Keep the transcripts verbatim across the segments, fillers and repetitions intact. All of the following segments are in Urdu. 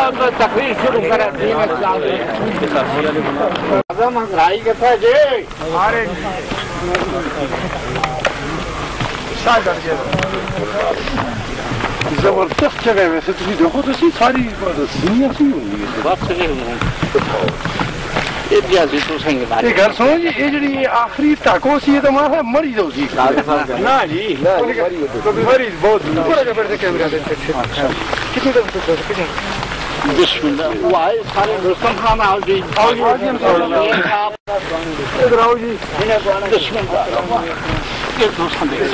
تو تقریر شروع کریں دین اسلام کی اعظم ہنگرائی کے تھے جی ہمارے زبردست جگہ ہے ویسے تھی دیکھو تو سی ساری دنیا سی ہوئی ہے بات صحیح ہے یہ جیسی تو سنگ یہ گھر سنو جی یہ جڑی آخری ٹاکو سی یہ تو ماں مری دو سی نا جی مری بہت بڑا جگہ بیٹھے کیمرہ دے کتنی دفعہ کتنی بسم اللہ وہ آئے سارے رستم خان آؤ جی آؤ جی ادھر آؤ جی بسم اللہ یہ دوستان دے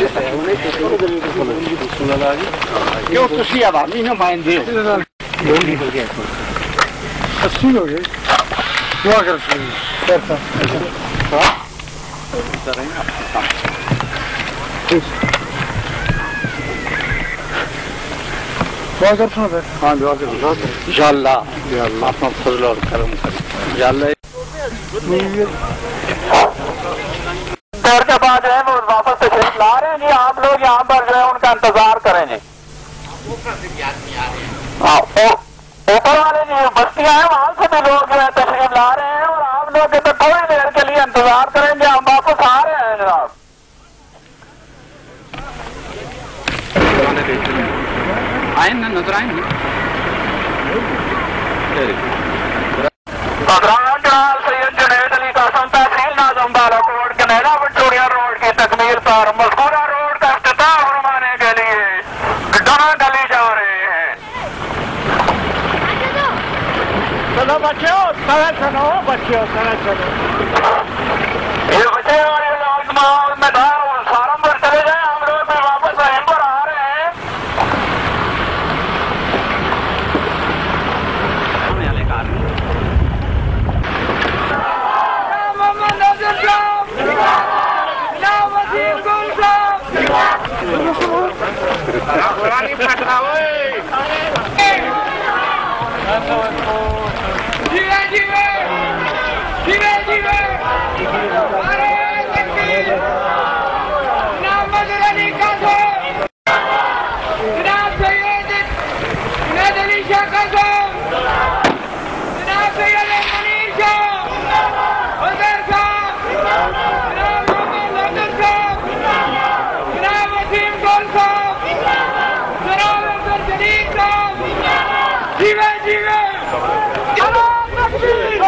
کیوں تسی عوامی نمائندے ہو اسی ہو گئے دعا کر کرتا دعا کر سنا ہاں دعا کر یا اللہ یا اللہ اپنا فضل اور کرم کر یا اللہ دور کے بعد جو ہے وہ واپس تشریف لا رہے ہیں جی آپ لوگ یہاں پر جو ہے ان کا انتظار کریں جی اوپر والے جو بستیاں ہیں وہاں سے بھی لوگ جو ہے تشریف لا رہے ہیں اور آپ لوگ تو تھوڑی دیر کے لیے انتظار کریں گے ہم واپس آ رہے ہیں جناب آئیں نا نظر آئیں نا جناب سید جنید علی قاسم تحصیل ناظم بالا کوٹ کنیلا وکٹوریا روڈ کی تکمیل پر مذکورہ روڈ کا افتتاح فرمانے کے لیے ڈنا ڈلی جا رہے ہیں چلو بچوں سڑا چلو بچوں سڑا چلو یہ بچے اور یہ لوگ ماحول میں تھا سارم پر چلے جائیں ہم لوگ بھی واپس رحم پر آ رہے ہیں قرآنی پھٹنا ہوئے جیوے جیوے جیوے جیوے ارے تکبیر جناب مظہر علی قاسم جناب سید جنید علی شاہ قاسم جناب سید منیر شاہ حضر صاحب جناب محمد حضر صاحب جناب وسیم گول صاحب جناب عبد الجلیل صاحب جیوے جیوے جناب تکبیر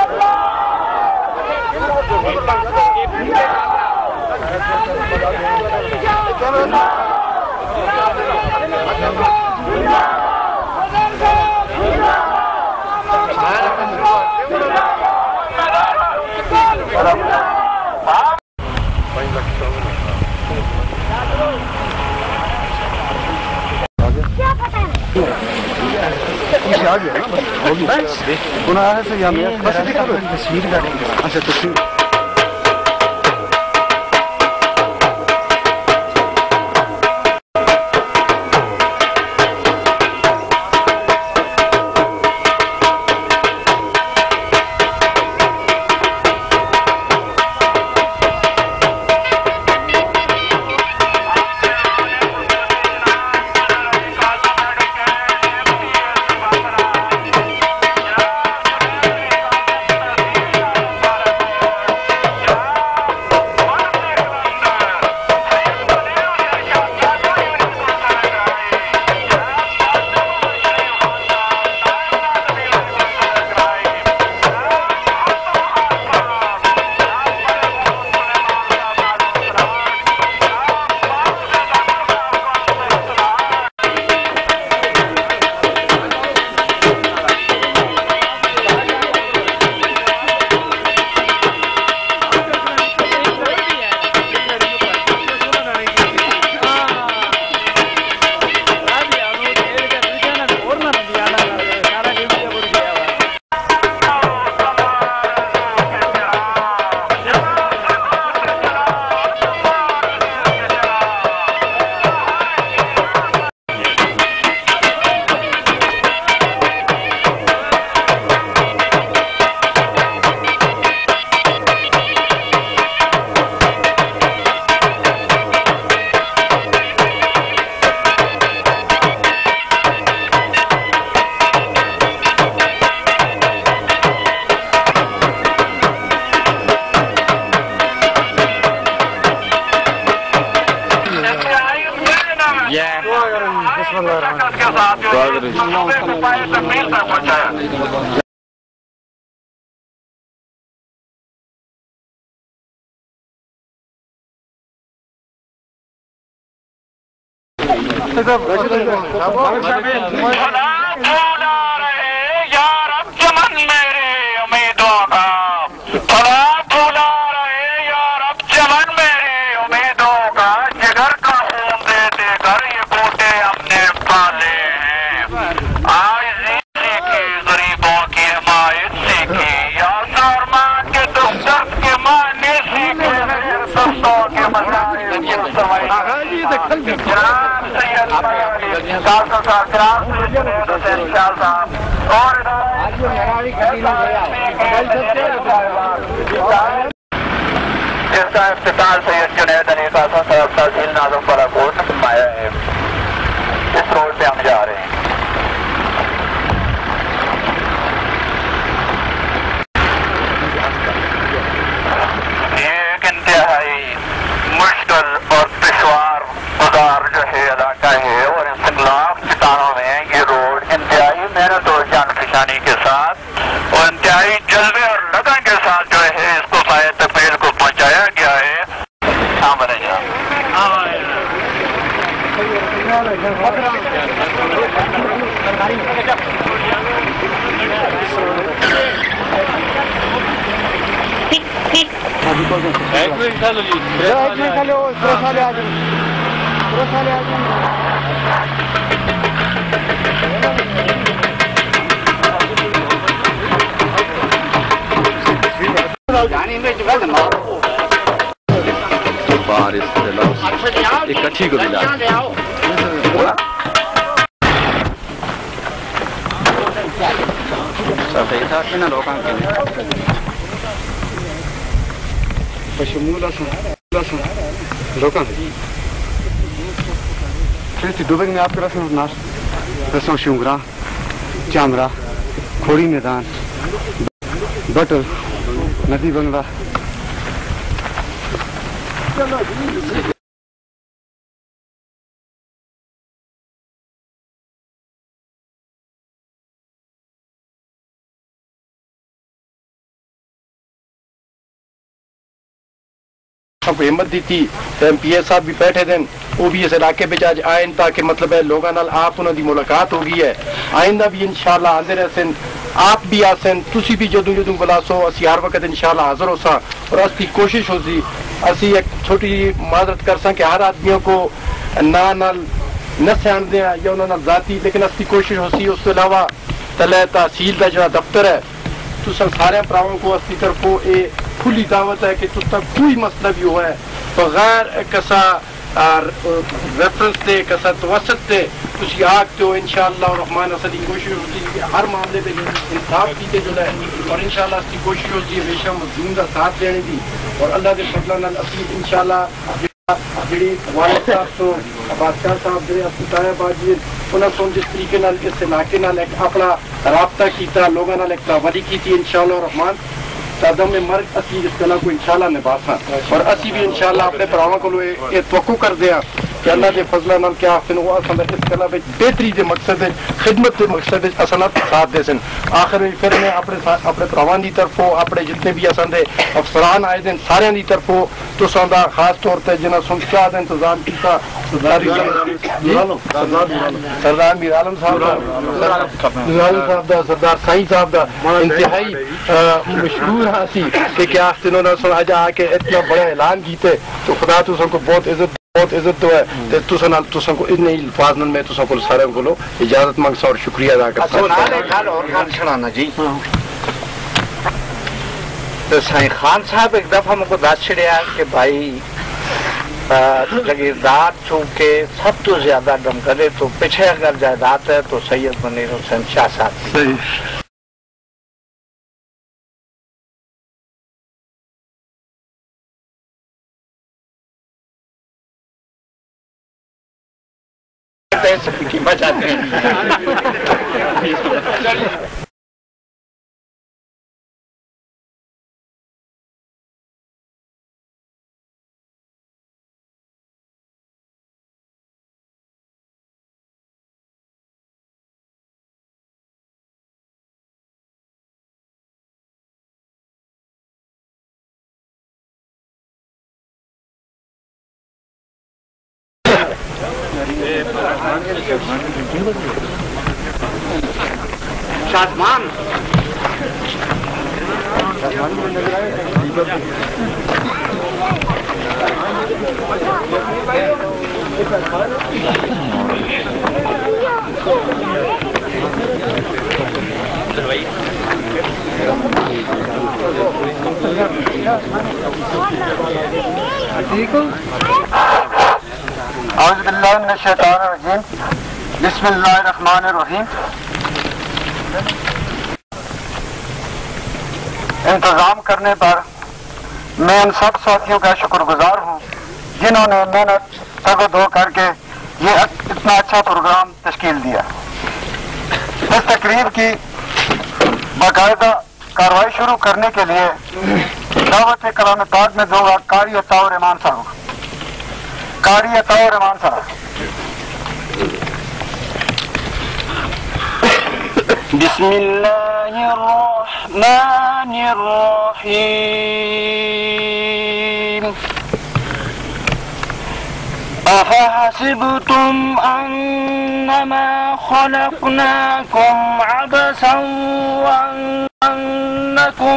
آ گیا نا سے تصویر اچھا تصویر تکمیل تک پہنچایا. بھلا بھولا رہے یار اب چمن میرے امیدوں کا, بھلا بھولا رہے یار اب چمن میرے امیدوں کا, جگر کا خون دے دے کر یہ بوٹے ہم نے پالے ہیں. آج سیکھی غریبوں کی حمایت سیکھی, یا سارمان کے دفتر کے معنی سیکھے, دستوں کے مسائل جناب سید ڈاکٹر صاحب جناب سید جنید حسین شاہ صاحب اور اس کا افتتاح سید جنید علی قاسم صاحب تحصیل ناظم بالاکوٹ نے فرمایا ہے. اس روڈ پہ ہم جا رہے ہیں. یہ ایک انتہائی مشکل اور دشوار گزار جو ہے علاقہ ہے, اور ان سنگلاخ چٹانوں میں یہ روڈ انتہائی محنت اور جان فشانی کے ساتھ اور انتہائی جذبے اور لگن کے ساتھ جو ہے اس کو پائے تکمیل کو پہنچایا گیا ہے. ہاں بنے جا اکٹھی کو ملا صحیح تھا کہ نہ لوکاں کے بشمول لسن لوکاں پھر دوبے میں آپ کے رسم ناش رسم شونگرا چامرا کھوڑی میدان بٹل ندی بنگلہ ہمت دی تھی ایم پی ایس صاحب بھی بیٹھے دن وہ بھی اس علاقے پہ آج آئیں تاکہ مطلب ہے لوگوں نال آپ انہوں دی ملاقات ہو گئی ہے. آئندہ بھی انشاءاللہ حاضر ہے, آپ بھی آسن تسی بھی جدوں جدوں بلا سو اسی ہر وقت انشاءاللہ حاضر ہو سا, اور اس کی کوشش ہو سی اسی ایک چھوٹی معذرت کر ساں کہ ہر آدمیوں کو نہ نال نہ سیان دیں یا انہوں نے ذاتی, لیکن اس کی کوشش ہو سی. اس کے علاوہ تلے تحصیل کا جو دفتر ہے تو سب سارے پراؤں کو اس کی طرف یہ کھلی دعوت ہے کہ تج تک کوئی مسئلہ بھی ہوا ہے بغیر کسا ریفرنس دے کسا توسط دے تھی آگتے ہو انشاءاللہ الرحمن اصلی کوشش ہوتی ہے کہ ہر معاملے پہ انصاف کیتے جو ہے, اور انشاءاللہ اس کی کوشش ہوتی ہے ہمیشہ مظلوم کا ساتھ دینے دی, اور اللہ کے فضل نال اسی انشاءاللہ جڑی والد صاحب سو بادشاہ صاحب جڑے اسپتایا باجی انہوں نے جس طریقے نال اس علاقے نال ایک اپنا رابطہ کیتا, لوگوں نال ایک تابعی کی انشاءاللہ الرحمن تعداد میں مرگ اسی اس کلا کو انشاءاللہ نبھاساں, اور اسی بھی انشاءاللہ اپنے پراواں کو یہ توقع کر دیا کہ اللہ کے فضل نال کیا فن وہ اصل اس کلا وچ بہتری دے مقصد ہے خدمت کے مقصد اصلات ساتھ دے سن. آخر میں پھر میں اپنے اپنے پراواں دی طرفوں اپنے جتنے بھی اساں دے افسران آئے دن سارے دی طرفوں تو ساندا خاص طور تے جنہاں سنچا دا انتظام کیتا سردار میر عالم صاحب صاحب دا سردار سائیں صاحب دا انتہائی مشہور ہاں سی کہ کیا انہوں نے سن آج آ کے اتنا بڑا اعلان کیتے, تو خدا تو سن کو بہت عزت بہت عزت تو ہے تے تساں نال تساں کو اتنے الفاظ میں تساں کو سارے کو اجازت منگسا اور شکریہ ادا کرتا ہوں. خان اور خان چھڑانا جی تو سائیں خان صاحب ایک دفعہ مجھ کو دس چھڑیا کہ بھائی جگیردار چونکہ سب تو زیادہ دم کرے تو پیچھے اگر جائیداد ہے تو سید منیر حسین شاہ صاحب. بچاتے ہیں شادمان اعوذ باللہ من الشیطان الرجیم بسم اللہ الرحمن الرحیم. انتظام کرنے پر میں ان سب ساتھیوں کا شکر گزار ہوں جنہوں نے محنت تگ دو کر کے یہ اتنا اچھا پروگرام تشکیل دیا. اس تقریب کی باقاعدہ کارروائی شروع کرنے کے لیے دعوت کلام پاک میں دوں گا قاری عطاء الرحمان صاحب. قاری عطاء الرحمان صاحب. بسم اللہ الرحمن الرحیم. أَفَحَسِبْتُمْ أَنَّمَا خَلَقْنَاكُمْ عَبَثًا وَأَنَّكُمْ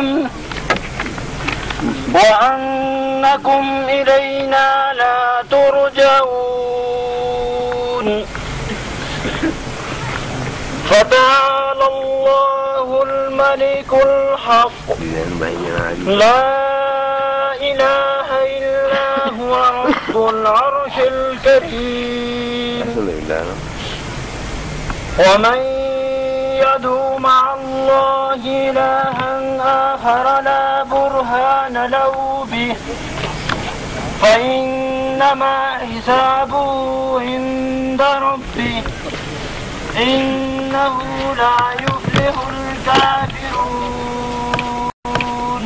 وَأَنَّكُمْ إِلَيْنَا لَا تُرْجَعُونَ. فَتَعَالَى اللَّهُ الْمَلِكُ الْحَقُّ لَا إِلَهَ إِلَّا هُوَ رَبُّ الْعَرْشِ الْكَرِيمِ. وَمَن يَدْعُ مَعَ اللَّهِ إِلَٰهًا آخَرَ لَا بُرْهَانَ لَهُ بِهِ فَإِنَّمَا حِسَابُهُ عِندَ رَبِّهِ إِنَّهُ لَا يُفْلِحُ الْكَافِرُونَ.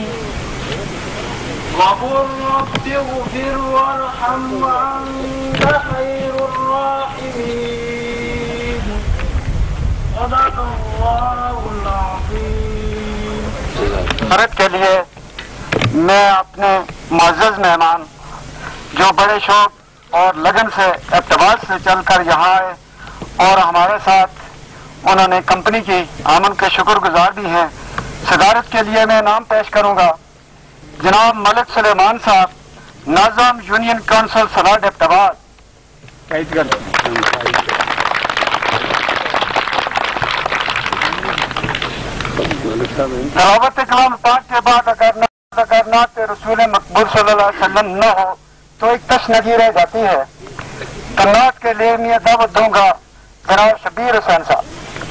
وَقُلْ رَبِّ اغْفِرْ وَارْحَمْ وَأَنتَ خَيْرُ الرَّاحِمِينَ. صدق اللہ العظیم. خرچ کے لیے میں اپنے معزز مہمان جو بڑے شوق اور لگن سے اقتباس سے چل کر یہاں آئے اور ہمارے ساتھ انہوں نے کمپنی کی آمن کے شکر گزار بھی ہیں. صدارت کے لیے میں نام پیش کروں گا جناب ملک سلیمان صاحب, ناظم یونین کونسل سلاڈ اقتباس. تلاوت کلام پاک کے بعد اگر اگر نعت رسول مقبول صلی اللہ علیہ وسلم نہ ہو تو ایک تشنگی رہ جاتی ہے. تو نعت کے لیے میں دعوت دوں گا جناب شبیر حسین صاحب.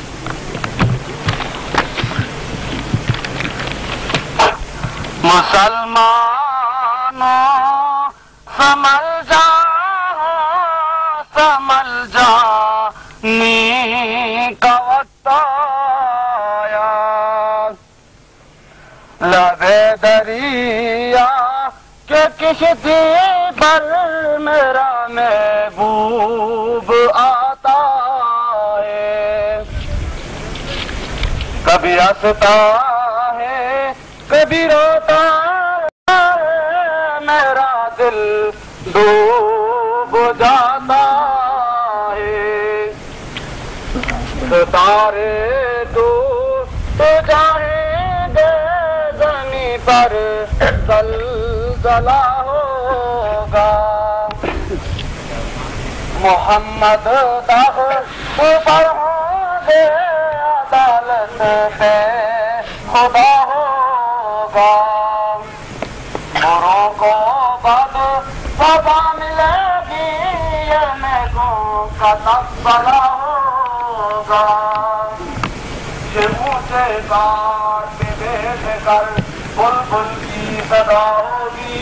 مسلمانوں سمل جا سمل جا نی کا وقت آیا, لبے دریا کہ کشتی پر میرا محبوب آتا ہے. کبھی ہنستا ہے کبھی روتا ہے, میرا دل ڈوب جاتا ہے. ستارے ٹوٹ جائیں گے زمین پر زلزلہ ہوگا. محمد داغ پر ہوں گے عدالت پہ خدا ہوگا. بروں کو بد سزا ملے گی یہ نیکوں کا تبصرہ ہوگا. یہ اونچے کاٹ پہ بیٹھ کر بلبل کی صدا ہوگی.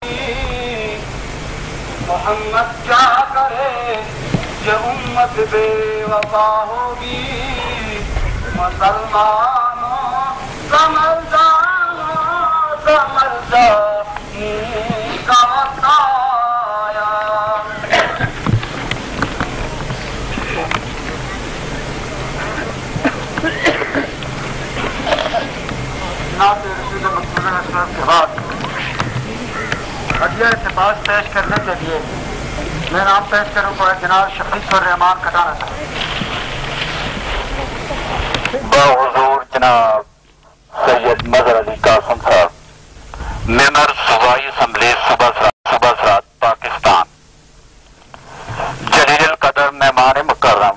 محمد کیا کرے یہ امت بے وفا ہوگی. مسلمانوں سمجھ جاؤ سمجھ جاؤ کا وقت آیا. نعت رسول مقبول کے بعد ہدیہ اتفاق پیش کرنے کے لیے میں نام پیش کروں کو جناب شفیق الرحمان کٹانا صاحب. بحضور جناب سید مظہر علی قاسم صاحب، ممبر صوبائی اسمبلی صوبہ صوبہ سرحد پاکستان. جلیل القدر مہمان مکرم،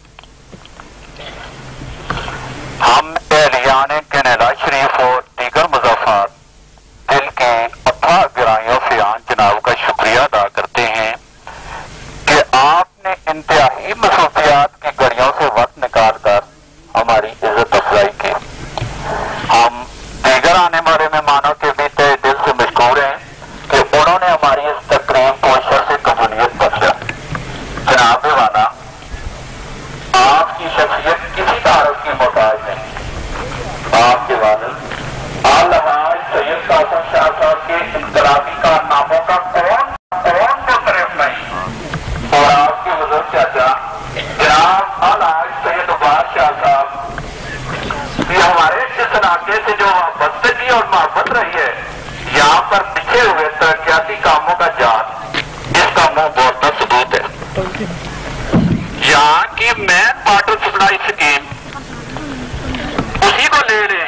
ہم اہلیان کینیڈا شریف اور دیگر مضافات دل کی اتھا گہرائیوں سے آن جناب کا شکریہ ادا کرتے ہیں کہ آپ نے انتہائی مصروفیات کی گھڑیوں سے وقت نکال کر ہماری عزت افزائی کی. ہم دیگر آنے والے مہمانوں کے بھی تہ دل سے مشکور ہیں کہ انہوں نے ہماری اس تقریب کو شر سے قبولیت بخشا. جناب والا، آپ کی شخصیت کسی تعارف کی محتاج نہیں. آپ کے والد الحاج سید قاسم شاہ صاحب کے انقلابی کارناموں کا کون کون مترف نہیں، اور آپ کے بزرگ چاچا جناب الحاج سید عباس شاہ صاحب بھی ہمارے اس علاقے سے جو وابستگی اور محبت رہی ہے، یہاں پر پچھے ہوئے ترقیاتی کاموں کا جان اس کا منہ بہت ثبوت ہے. یہاں کی مین واٹر سپلائی اسکیم اسی کو لے لیں.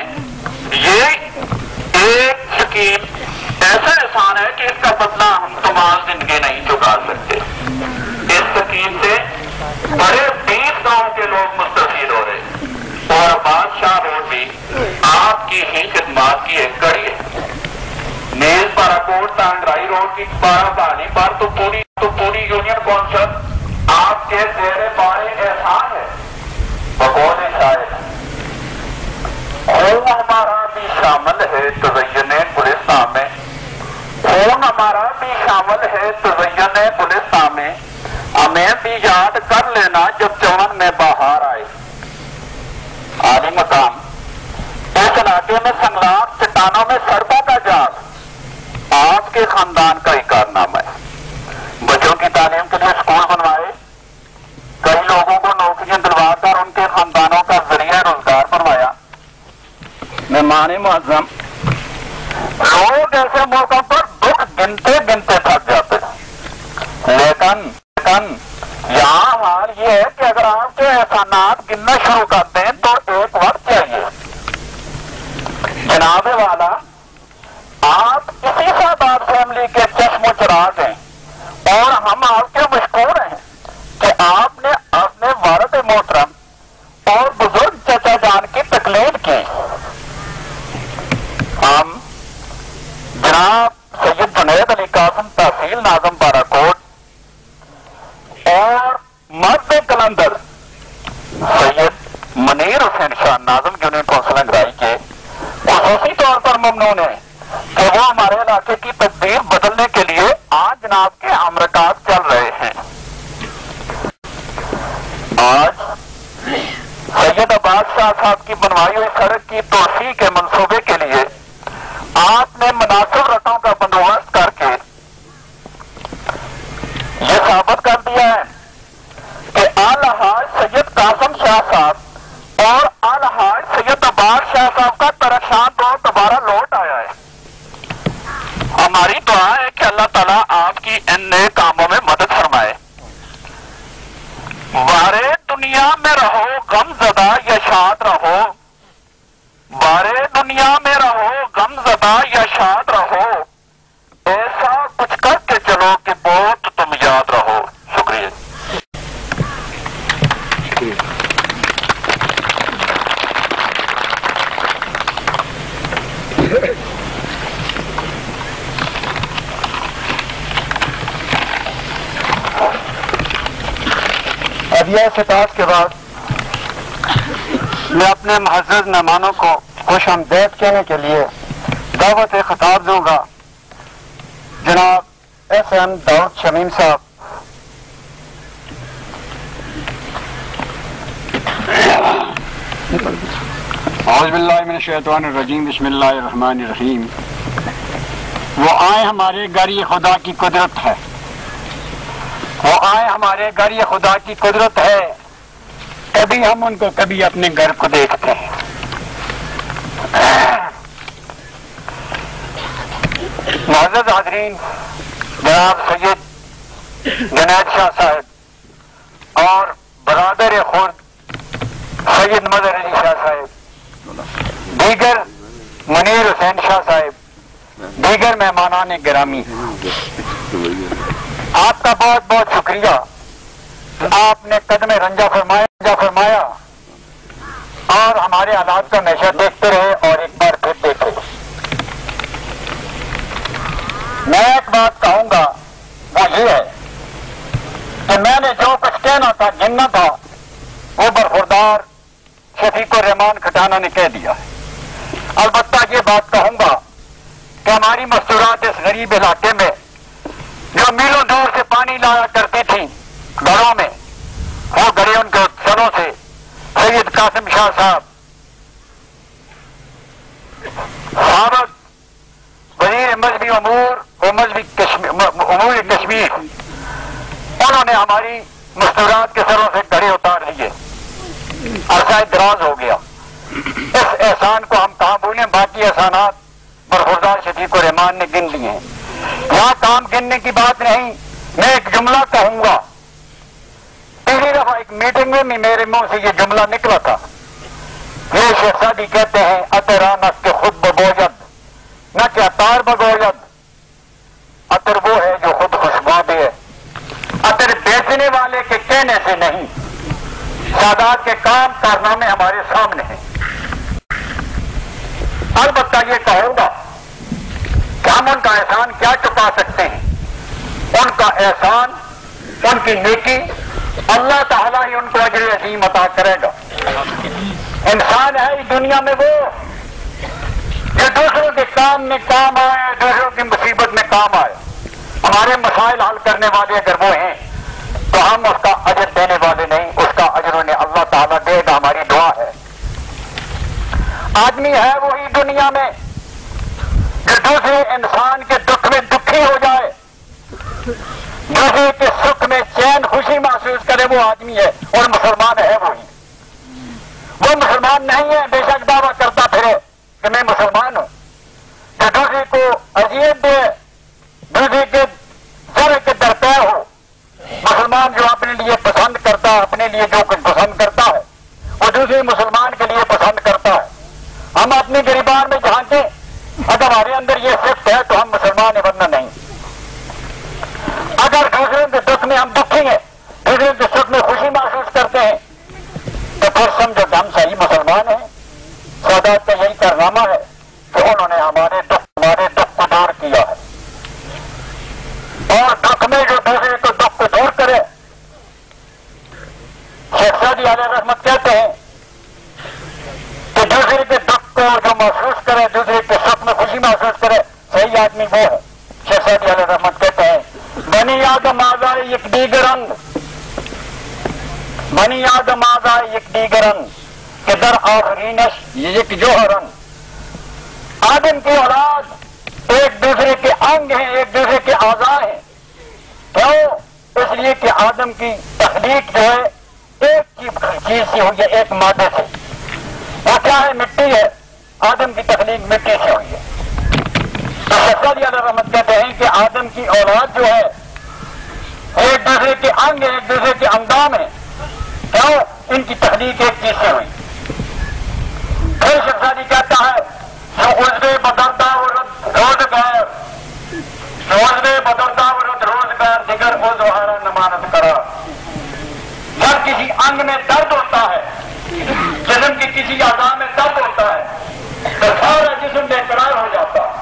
یہ ایک اسکیم ایسا احسان ہے کہ اس کا بدلہ ہم تمام زندگی نہیں چکا سکتے. اس اسکیم سے بڑے بیس گاؤں کے لوگ مستفید ہو رہے، اور بادشاہ روڈ بھی آپ کی ہی خدمات کی ایک کڑی ہے. نیز باراکوٹ تانگرائی روڈ کی بارہ بانی پر تو پوری تو پوری یونین کونسل آپ کے زیر بارے احسان ہے. بقول شاعر، خون ہمارا بھی شامل ہے تزین گلستان میں، خون ہمارا بھی شامل ہے تزین گلستان میں، ہمیں بھی یاد کر لینا جب چمن میں بہار آئے. عالی مقام، اس علاقے میں سنگلاخ چٹانوں میں سڑکوں کا جال آپ کے خاندان کا ہی کارنامہ ہے. بچوں کی تعلیم کے لیے اسکول بنوائے، کئی لوگوں کو نوکریاں دلوا کر ان کے خاندانوں کا ذریعہ روزگار بنوایا. مہمان معظم، لوگ ایسے موقعوں پر دکھ گنتے گنتے تھک جاتے ہیں، لیکن لیکن یہاں حال یہ ہے کہ اگر آپ کے احسانات گننا شروع کر دیں تو ایک وقت چاہیے. جناب والا، آپ اسی سادات فیملی کے چشم و چراغ ہیں، اور ہم آپ کے مشکور ہیں کہ آپ نے اپنے والد محترم اور بزرگ چچا جان کی تکلیف کی. ہم جناب سید جنید علی قاسم تحصیل ناظم باراکوٹ اور مرد کلندر سید منیر حسین شاہ ناظم یونین کونسل انگرائی کے خصوصی طور پر ممنون ہیں کہ وہ ہمارے علاقے کی تقدیر بدلنے کے لیے آج جناب کے امرکات چل رہے ہیں. آج سید عباس شاہ صاحب کی بنوائی ہوئی سڑک کی توسیع کے منصوبے کے لیے آپ نے مناسب رقم کا بندوبست کر کے یہ ثابت کر دیا ہے کہ الحاج سید قاسم شاہ صاحب اور الحاج سید عباس شاہ صاحب کا ترکشان دور دوبارہ لوٹ آیا ہے. ہماری دعا ہے کہ اللہ تعالیٰ آپ کی ان نئے کاموں میں مدد فرمائے. بارے دنیا میں رہو غم زدہ یا شاد رہو، بارے دنیا میں رہو غم زدہ یا شاد رہو، ایسا کچھ کر کے چلو کہ بہت تم یاد رہو. شکریہ. ادیہ خطاب کے بعد میں اپنے معزز مہمانوں کو خوش آمدید کہنے کے لیے دعوت خطاب دوں گا. جناب ایس ایم داؤد شمیم صاحب. اعوذ باللہ من الشیطان الرجیم، بسم اللہ الرحمن الرحیم. وہ آئے ہمارے گھر، یہ خدا کی قدرت ہے. وہ آئے ہمارے گھر، یہ خدا کی قدرت ہے. کبھی ہم ان کو کبھی اپنے گھر کو دیکھتے ہیں. معزز حاضرین، جناب سید جنید شاہ صاحب اور برادر خود سید مظہر علی شاہ صاحب، دیگر منیر حسین شاہ صاحب، دیگر مہمانان گرامی، آپ کا بہت بہت شکریہ کہ آپ نے قدم رنجا فرمایا رنجا فرمایا اور ہمارے حالات کو ہمیشہ دیکھتے رہے اور ایک بار پھر دیکھے۔ میں ایک بات کہوں گا، وہ یہ ہے کہ میں نے جو کچھ کہنا تھا، گننا تھا، وہ برخوردار شفیق الرحمان کھٹانہ نے کہہ دیا ہے۔ البتہ یہ بات کہوں گا کہ ہماری مستورات اس غریب علاقے میں جو میلوں دور سے پانی لایا کرتی تھی گھروں میں، وہ گھرے ان کے سروں سے سید قاسم شاہ صاحب، سابق وزیر مذہبی امور و مذہبی امور کشمیر، انہوں نے ہماری مستورات کے سروں سے گھڑے اتار لیے، عرصہ دراز ہو گیا۔ اس احسان کو ہم کہاں بھولیں، باقی احسانات برخوردار شفیق الرحمان نے گن لیے ہیں، یہاں کام گننے کی بات نہیں۔ میں ایک جملہ کہوں گا، پہلی دفعہ ایک میٹنگ میں میرے منہ سے یہ جملہ نکلا تھا، یہ شیخ سعدی کہتے ہیں اترانک کے خود بگوجد نہ کہ اتار بگوجد، عطر وہ ہے جو خود خوشبو دے، عطر بیچنے والے کے کہنے سے نہیں، سادات کے کام کارنامے ہمارے سامنے ہیں۔ البتہ یہ کہوں گا کہ ہم ان کا احسان کیا چکا سکتے ہیں، ان کا احسان، ان کی نیکی اللہ تعالیٰ ہی ان کو اجر عظیم عطا کرے گا۔ انسان ہے اس دنیا میں وہ جو دوسروں کے کام میں کام آئے، دوسروں کی مصیبت میں کام آئے۔ ہمارے مسائل حل کرنے والے اگر وہ ہیں تو ہم اس کا اجر دینے والے نہیں، اس کا اجر انہیں اللہ تعالیٰ دے گا، ہماری دعا ہے۔ آدمی ہے وہی دنیا میں جو دوسرے انسان کے دکھ میں دکھی ہو جائے، دوسرے کے سکھ میں چین خوشی محسوس کرے، وہ آدمی ہے، اور مسلمان ہے وہی۔ وہ مسلمان نہیں ہے بے شک دعویٰ کرتا پھرے کہ میں مسلمان ہوں، جو دوسرے کو اذیت دے، دوسرے کے ذرے کے درپے ہو۔ مسلمان جو اپنے لیے پسند کرتا ہے، اپنے لیے جو کچھ پسند کرتا ہے، وہ دوسرے مسلمان کے لیے پسند کرتا ہے۔ ہم اپنی گریبان میں جھانکیں، اگر ہمارے اندر یہ صفت ہے تو ہم مسلمان ہیں، ورنہ نہیں۔ اگر دوسرے کے دکھ میں ہم دکھی ہیں، دوسرے کے سکھ میں خوشی محسوس کرتے ہیں، تو پھر سمجھو کہ ہم صحیح مسلمان ہیں۔ سادات کا یہی کارنامہ ہے کہ انہوں نے ہمارے دکھ ہمارے دکھ کو دور کیا ہے، اور دکھ میں جو دوسرے کو دکھ کو دور کرے، شیخ سعدی علیہ رحمت کہتے ہیں کہ دوسرے کے دکھ کو جو محسوس کرے، دوسرے کے سکھ میں خوشی محسوس کرے، صحیح آدمی وہ ہے۔ شیخ سعدی علیہ رحمت کہتے ہیں بنی آدم آزائے یک دیگرند، بنی آدم آزائے یک دیگرند کہ در آخرینش یک جوہرند۔ آدم کی اولاد ایک دوسرے کے انگ ہیں، ایک دوسرے کے اعضاء ہیں۔ کیوں؟ اس لیے کہ آدم کی تخلیق جو ہے ایک چیز سے ہوئی ہے، ایک مادے سے۔ وہ کیا ہے؟ مٹی ہے۔ آدم کی تخلیق مٹی سے ہوئی ہے۔ تو شیخ سعدی علیہ رحمت کہتے ہیں کہ آدم کی اولاد جو ہے ایک دوسرے کے انگ ہیں، ایک دوسرے کے اندام ہیں۔ کیوں؟ ان کی تخلیق ایک چیز سے ہوئی۔ پھر شیخ سعدی کہتا ہے جو عضو بدردا روزگار، جو عضو بدردا روزگار دیگر عضو ہارا نمانت کرا۔ جب کسی انگ میں درد ہوتا ہے، جسم کی کسی اعضاء میں درد ہوتا ہے، تو سارا جسم بے قرار ہو جاتا ہے۔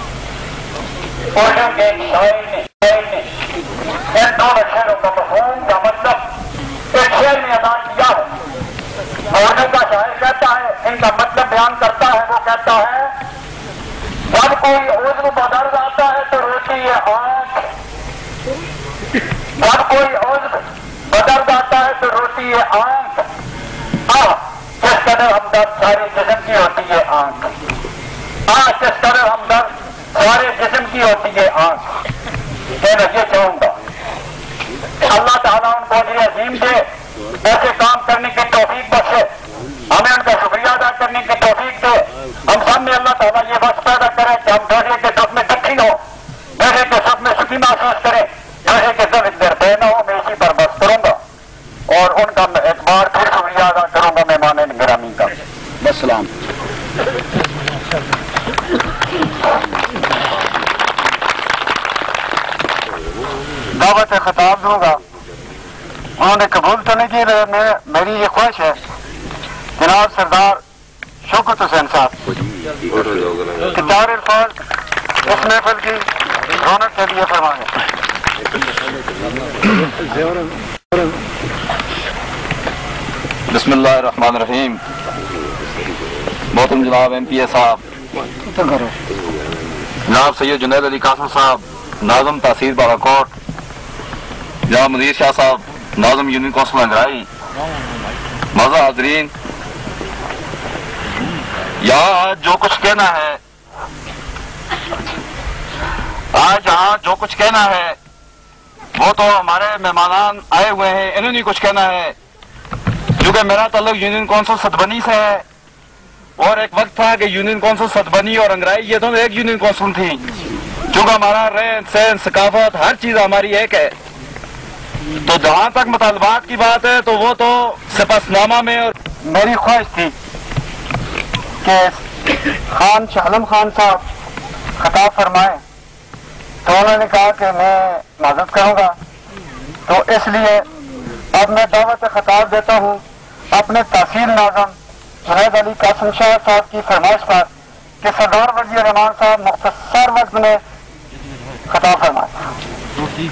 اردو کے ایک شاعر نے شاعر نے ان دونوں شعروں کا مفہوم کا مطلب ایک شعر میں ادا کیا ہے۔ اردو کا شاعر کہتا ہے، ان کا مطلب بیان کرتا ہے، وہ کہتا ہے جب کوئی عضو بدرد آتا ہے تو روتی ہے آنکھ، جب کوئی عضو بدرد آتا ہے تو روتی ہے آنکھ۔ ہاں کس قدر ہمدرد سارے جسم کی ہوتی ہے آنکھ، ہاں کس قدر ہمدرد سارے جسم کی ہوتی ہے آنکھ۔ میں یہ چاہوں گا اللہ تعالیٰ ان کو اجر عظیم دے، ایسے کام کرنے کی توفیق بخشے، ہمیں ان کا شکریہ ادا کرنے کی توفیق دے۔ ہم سب میں اللہ تعالیٰ یہ وقت پیدا کرے کہ ہم دوسرے کے دکھ میں دکھی ہو، دوسرے کے سکھ میں سکھی محسوس کریں، دوسرے کے دکھ درپے نہ دعوت خطاب دوں گا. انہوں نے قبول تو نہیں کی، لیکن میری یہ خواہش ہے جناب سردار شوکت حسین صاحب کہ چار الفاظ اس محفل کی رونق کے لیے فرمائیں. بسم اللہ الرحمن الرحیم. محترم جناب ایم پی اے صاحب، جناب سید جنید علی قاسم صاحب ناظم تحصیل بالاکوٹ، جناب مدیر شاہ صاحب ناظم یونین کونسل انگرائی، معزز حاضرین، یہاں آج جو کچھ کہنا ہے آج یہاں جو کچھ کہنا ہے وہ تو ہمارے مہمانان آئے ہوئے ہیں، انہوں نے کچھ کہنا ہے. کیونکہ میرا تعلق یونین کونسل ستبنی سے ہے، اور ایک وقت تھا کہ یونین کونسل ستبنی اور انگرائی یہ دونوں ایک یونین کونسل تھی. چونکہ ہمارا رہن سہن ثقافت ہر چیز ہماری ایک ہے، تو جہاں تک مطالبات کی بات ہے تو وہ تو سپس نامہ میں. اور میری خواہش تھی کہ خان شاہ عالم خان صاحب خطاب فرمائے، تو انہوں نے کہا کہ میں معذرت کروں گا، تو اس لیے اب میں دعوت خطاب دیتا ہوں اپنے تحصیل ناظم جنید علی قاسم شاہ صاحب کی فرمائش پر کہ سردار ولی الرحمان صاحب مختصر وقت میں خطاب فرمائے.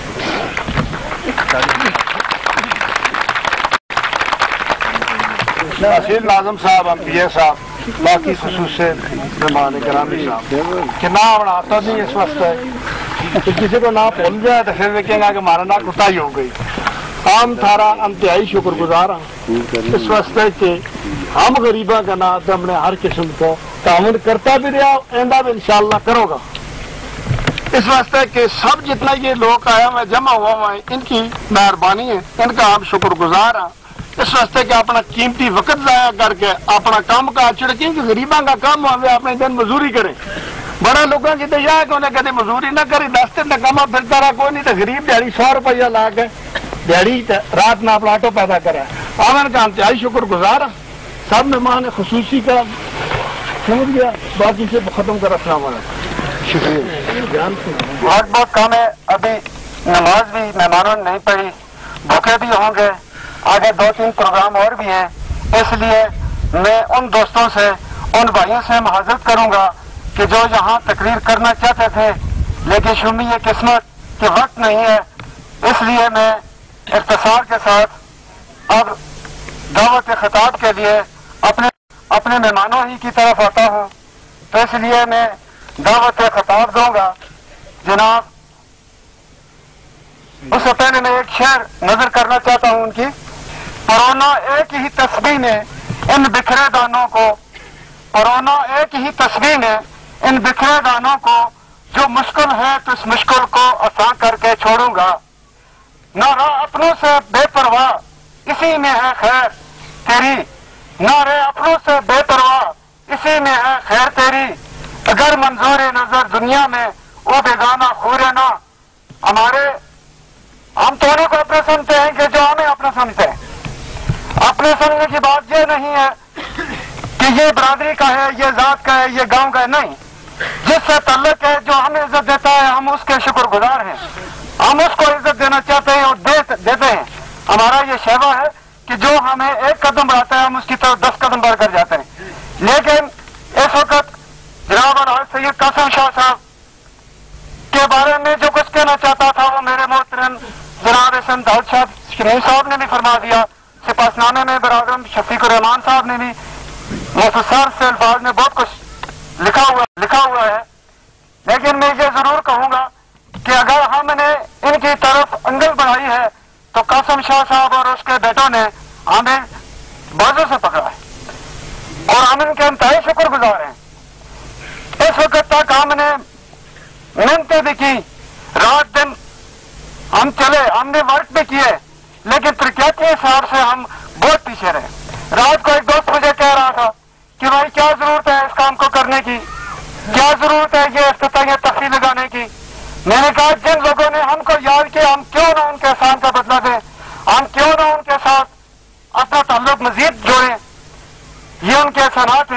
تحصیل ناظم صاحب، ایم پی اے صاحب، باقی خصوص مہمان گرامی صاحب کہ نہ بناتا نہیں اس واسطے کہ کسی کو نہ بھول جائے تو پھر دیکھیں گا کہ ہمارا نہ کوتاہی ہو گئی. عام تھارا انتہائی شکر گزار ہوں اس واسطے کہ ہم غریباں کا نام تو ہم نے ہر قسم کو تعاون کرتا بھی رہا، آئندہ بھی انشاءاللہ کرو گا. اس واسطے کہ سب جتنا یہ لوگ آیا میں جمع ہوا ہوا ہے، ان کی مہربانی ہے، ان کا ہم شکر گزار ہیں. اس واسطے کہ اپنا قیمتی وقت ضائع کر کے اپنا کام کا چھڑکیں کہ غریباں کا کام ہوئے اپنے دن مزوری کریں. بڑا لوگوں کی تو یہ ہے کہ انہیں کدی مزوری نہ کری، دس دن کما پھرتا رہا کوئی نہیں، تو غریب دیہڑی سو روپیہ لا کے دیہڑی رات میں اپنا آٹو پیدا کرا. آمن کا انتہائی شکر گزار سب مہمان خصوصی کا سمجھ گیا. باقی سے ختم کر السلام علیکم. شکریہ. بہت بہت کام ہے، ابھی نماز بھی مہمانوں نے نہیں پڑھی، بھوکے بھی ہوں گے، آگے دو تین پروگرام اور بھی ہیں. اس لیے میں ان دوستوں سے ان بھائیوں سے معذرت کروں گا کہ جو یہاں تقریر کرنا چاہتے تھے لیکن شمی یہ قسمت کہ وقت نہیں ہے. اس لیے میں اختصار کے ساتھ اب دعوت خطاب کے لیے اپنے اپنے مہمانوں ہی کی طرف آتا ہوں. تو اس لیے میں دعوت خطاب دوں گا. جناب اس سے پہلے میں ایک شعر نظر کرنا چاہتا ہوں ان کی. پرونا ایک ہی تسبیح نے ان بکھرے دانوں کو، پرونا ایک ہی تسبیح نے ان بکھرے دانوں کو، جو مشکل ہے تو اس مشکل کو آسان کر کے چھوڑوں گا. نہ رہا اپنوں سے بے پرواہ اسی میں ہے خیر تیری، نہ رہے اپنوں سے بے پرواہ اسی میں ہے خیر تیری. اگر منظور نظر دنیا میں وہ بیگانہ خورے نہ. ہمارے ہم دونوں کو اپنے سمجھتے ہیں کہ جو ہمیں اپنا سمجھتے ہیں. اپنے سمجھنے کی بات یہ نہیں ہے کہ یہ برادری کا ہے، یہ ذات کا ہے، یہ گاؤں کا ہے، نہیں. جس سے تعلق ہے، جو ہمیں عزت دیتا ہے ہم اس کے شکر گزار ہیں، ہم اس کو عزت دینا چاہتے ہیں اور دیتے ہیں. ہمارا یہ شیوا ہے کہ جو ہمیں ایک قدم بڑھاتا ہے ہم اس کی طرف دس قدم بڑھ کر جاتے ہیں. لیکن اس وقت جناب الحاج سید قاسم شاہ صاحب کے بارے میں جو کچھ کہنا چاہتا تھا وہ میرے محترم جناب حسن داؤد شاہ شرین صاحب نے بھی فرما دیا. سپاس نامے میں برادرم شفیق الرحمان صاحب نے بھی مختصر سے الفاظ میں بہت کچھ لکھا ہوا لکھا ہوا ہے. لیکن میں یہ ضرور کہوں گا کہ اگر ہم نے ان کی طرف انگل بڑھائی ہے تو قاسم شاہ صاحب اور اس کے بیٹوں نے ہمیں بازو سے پکڑا ہے اور ہم ان کے انتہائی شکر گزار ہیں. اس وقت تک ہم نے محنتیں بھی کی، رات دن ہم چلے، ہم نے ورک بھی کیے، لیکن ترقیاتی حساب سے ہم بہت پیچھے رہے. رات کو ایک دوست مجھے کہہ رہا تھا کہ بھائی کیا ضرورت ہے اس کام کو کرنے کی، کیا ضرورت ہے یہ افتتاحیہ تفریح لگانے کی. میں نے کہا جن لوگوں نے ہم کو یاد کیا ہم کیوں نہ ان کے احسان کا بدلہ دیں، ہم کیوں نہ ان کے ساتھ اپنا تعلق مزید جوڑیں. یہ ان کے احسانات ہیں کہ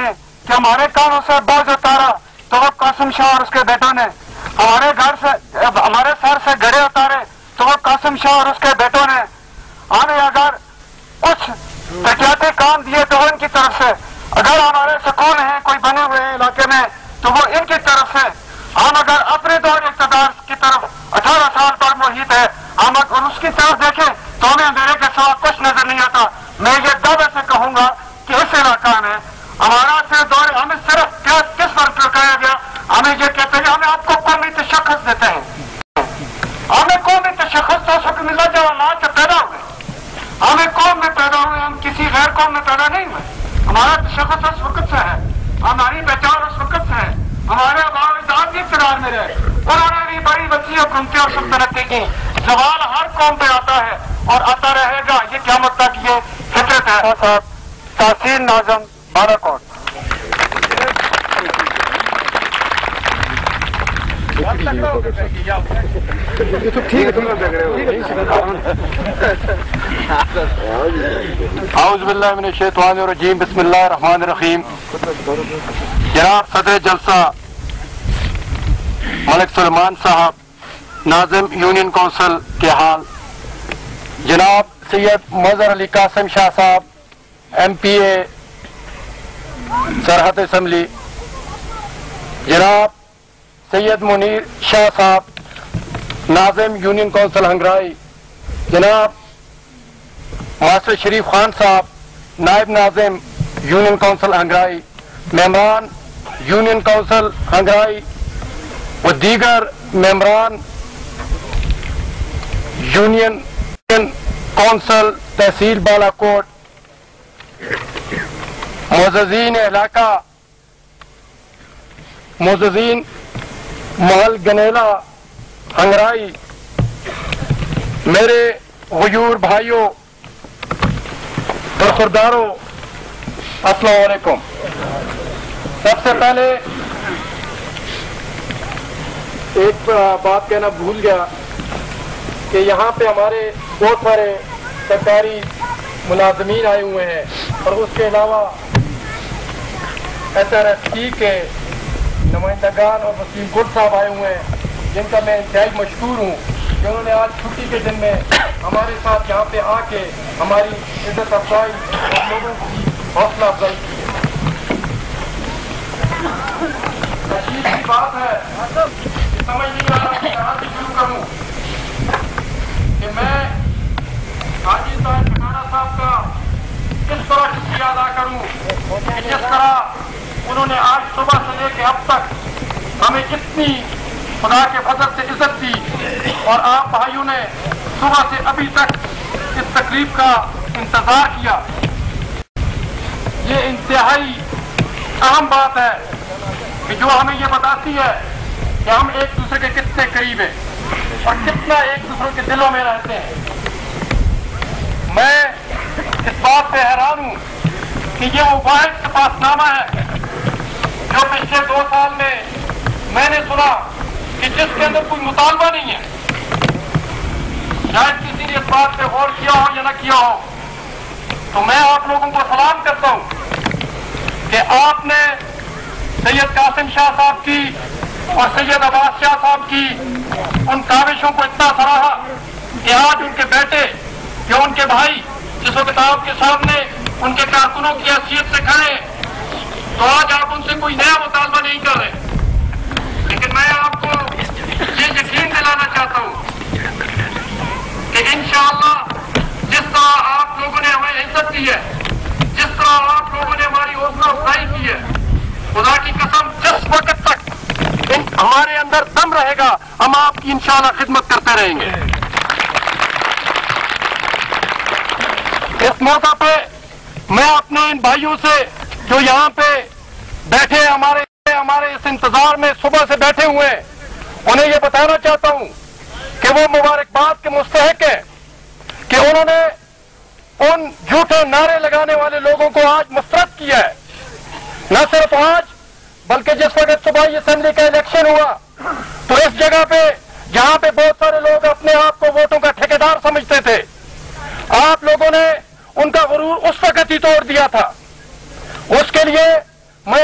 کہ ہمارے کانوں سے باز اتارا تو وہ قاسم شاہ اور اس کے بیٹوں نے، ہمارے گھر سے ہمارے سر سے گڑے اتارے تو وہ قاسم شاہ اور اس کے بیٹوں نے، ہمیں اگر کچھ تحقیقاتی کام دیے تو وہ ان کی طرف سے، اگر ہمارے سکون ہیں کوئی بنے ہوئے ہیں علاقے میں تو وہ ان کی طرف سے، ہم اگر اپنے دور اقتدار کی طرف اٹھارہ سال پر محیط ہے ہم اگر اس کی طرف دیکھیں تو ہمیں اندھیرے کے سوا کچھ نظر نہیں آتا۔ میں یہ دعوے سے کہوں گا کہ اس علاقہ میں ہمارا صرف دور ہمیں صرف کس پر ٹرکایا گیا، ہمیں یہ کہتے ہیں ہمیں آپ کو قومی تشخص دیتے ہیں، ہمیں قومی تشخص تو اس وقت ملا جب اولاد سے پیدا ہوئے، ہمیں قوم میں پیدا ہوئے، ہم کسی غیر قوم میں پیدا نہیں ہوئے، ہمارا تشخص اس وقت سے ہے، ہماری پہچان اس وقت سے ہے، ہمارے آباء و اجداد بھی اقتدار میں رہے، انہوں نے بھی بڑی وسیع حکومتیں اور سلطنتیں کی، زوال ہر قوم پہ آتا ہے اور آتا رہے گا، یہ قیامت تک یہ فطرت ہے۔ صاحب تحسین ناظم بالاکوٹ۔ اعوذ باللہ من الشیطان الرجیم، بسم اللہ الرحمن الرحیم۔ جناب صدر جلسہ ملک سلمان صاحب، ناظم یونین کونسل کے حال، جناب سید مظہر علی قاسم شاہ صاحب، ایم پی اے سرحد اسمبلی، جناب سید منیر شاہ صاحب، ناظم یونین کونسل ہنگرائی، جناب ماسٹر شریف خان صاحب، نائب ناظم یونین کونسل ہنگرائی، ممبران یونین کونسل ہنگرائی و دیگر ممبران یونین کونسل تحصیل بالاکوٹ، معززین علاقہ، معززین محل گنیلا ہنگرائی، میرے غیور بھائیوں برخورداروں، السلام علیکم۔ سب سے پہلے ایک بات کہنا بھول گیا کہ یہاں پہ ہمارے بہت سارے سرکاری ملازمین آئے ہوئے ہیں اور اس کے علاوہ ایس آر ایس ٹی کے نمائندگان اور وسیم گل صاحب آئے ہوئے ہیں، جن کا میں انتہائی مشکور ہوں کہ انہوں نے آج چھٹی کے دن میں ہمارے ساتھ یہاں پہ آ کے ہماری عزت افزائی اور لوگوں کی حوصلہ افزائی کی ہے۔ تشریف کی بات ہے، سمجھ نہیں آ رہا کہ کہاں سے شروع کروں کہ میں حاجی صاحب ٹھکانہ صاحب کا کس طرح شکریہ ادا کروں کہ جس طرح انہوں نے آج صبح سے لے کے اب تک ہمیں اتنی خدا کے فضل سے عزت دی اور آپ بھائیوں نے صبح سے ابھی تک اس تقریب کا انتظار کیا۔ یہ انتہائی اہم بات ہے کہ جو ہمیں یہ بتاتی ہے کہ ہم ایک دوسرے کے کتنے قریب ہیں اور کتنا ایک دوسرے کے دلوں میں رہتے ہیں۔ میں اس بات پہ حیران ہوں کہ یہ وہ واحد تپاس نامہ ہے جو پچھلے دو سال میں میں نے سنا کہ جس کے اندر کوئی مطالبہ نہیں ہے، شاید کسی نے اس بات پہ غور کیا ہو یا نہ کیا ہو، تو میں آپ لوگوں کو سلام کرتا ہوں کہ آپ نے سید قاسم شاہ صاحب کی اور سید عباس شاہ صاحب کی ان کاوشوں کو اتنا سراہا کہ آج ان کے بیٹے یا ان کے بھائی جس وقت آپ کے سامنے ان کے کارکنوں کی حیثیت سے کھڑے تو آج آپ ان سے کوئی نیا مطالبہ نہیں کر رہے، لیکن میں آپ کو یہ یقین دلانا چاہتا ہوں کہ انشاءاللہ جس طرح آپ لوگوں نے ہمیں عزت دی ہے، جس طرح آپ لوگوں نے ہماری حوصلہ افزائی کی ہے، خدا کی قسم جس وقت تک ہمارے اندر دم رہے گا ہم آپ کی انشاءاللہ خدمت کرتے رہیں گے۔ اس موقع پہ میں اپنے ان بھائیوں سے جو یہاں پہ بیٹھے ہمارے ہمارے اس انتظار میں صبح سے بیٹھے ہوئے ہیں، انہیں یہ بتانا چاہتا ہوں کہ وہ مبارکباد کے مستحق ہیں کہ انہوں نے ان جھوٹے نعرے لگانے والے لوگوں کو آج مسترد کیا ہے۔ نہ صرف آج بلکہ جس وقت صوبائی اسمبلی کا الیکشن ہوا تو اس جگہ پہ جہاں پہ بہت سارے لوگ اپنے آپ کو ووٹوں کا ٹھیکیدار سمجھتے تھے، آپ لوگوں نے ان کا غرور اس وقت ہی توڑ دیا تھا۔ اس کے لیے میں آپ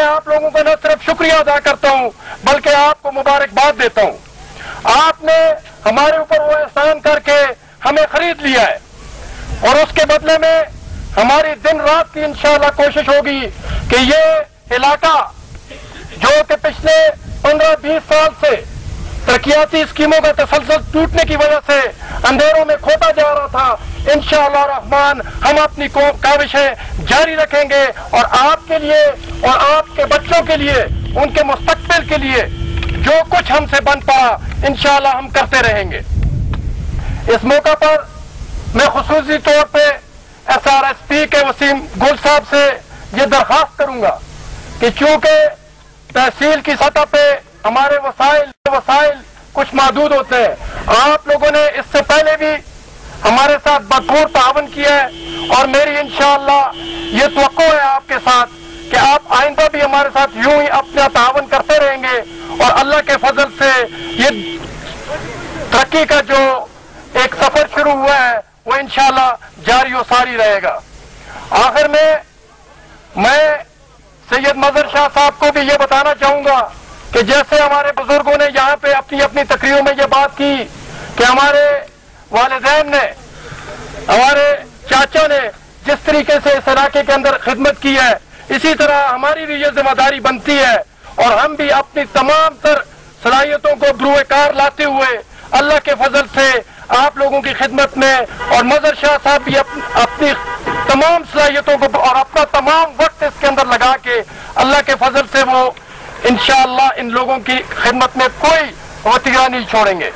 लोगों का न सिर्फ शुक्रिया अदा करता हूँ बल्कि आपको मुबारकबाद देता हूँ। आपने हमारे ऊपर वो एहसान करके हमें खरीद लिया है और उसके बदले में हमारी दिन रात की इंशाअल्लाह कोशिश होगी कि ये इलाका जो कि पिछले पंद्रह बीस साल से तरक्याती स्कीमों का तसलसल टूटने की वजह से अंधेरों में खोता जा रहा था, इंशाअल्लाह रहमान हम अपनी काविशें जारी रखेंगे और आपके लिए और आपके बच्चों के लिए, उनके मुस्तकबिल के लिए जो कुछ हमसे बन पड़ा इंशाअल्लाह हम करते रहेंगे। इस मौका पर मैं खुसूसी तौर पे एस आर एस पी के वसीम गुल साहब से ये दरख्वास्त करूंगा कि चूंकि तहसील की सतह पे हमारे वसाइल वसाइल कुछ महदूद होते हैं, आप लोगों ने इससे पहले भी हमारे साथ भरपूर तावन किया है और मेरी इंशाअल्लाह ये तवक्को है आपके साथ कि आप आइंदा भी हमारे साथ यूं ही अपना तावन करते रहेंगे और अल्लाह के फजल से ये तरक्की का जो एक सफर शुरू हुआ है वो इंशाअल्लाह जारी और सारी रहेगा। आखिर में मैं सैयद मजहर शाह साहब को भी ये बताना चाहूंगा कि जैसे हमारे बुजुर्गों ने यहाँ पे अपनी अपनी तकरीरों में ये बात की कि हमारे वालिदैन ने, हमारे चाचा ने जिस तरीके से इस इलाके के अंदर खिदमत की है, इसी तरह हमारी भी ये जिम्मेदारी बनती है और हम भी अपनी तमाम तर सलाहियतों को बरूए कार लाते हुए अल्लाह के फजल से आप लोगों की खिदमत में, और मजहर शाह साहब भी अप, अपनी तमाम सलाहियतों को और अपना तमाम वक्त इसके अंदर लगा के अल्लाह के फजल से वो इंशाअल्लाह इन लोगों की खिदमत में कोई वतीरा नहीं छोड़ेंगे।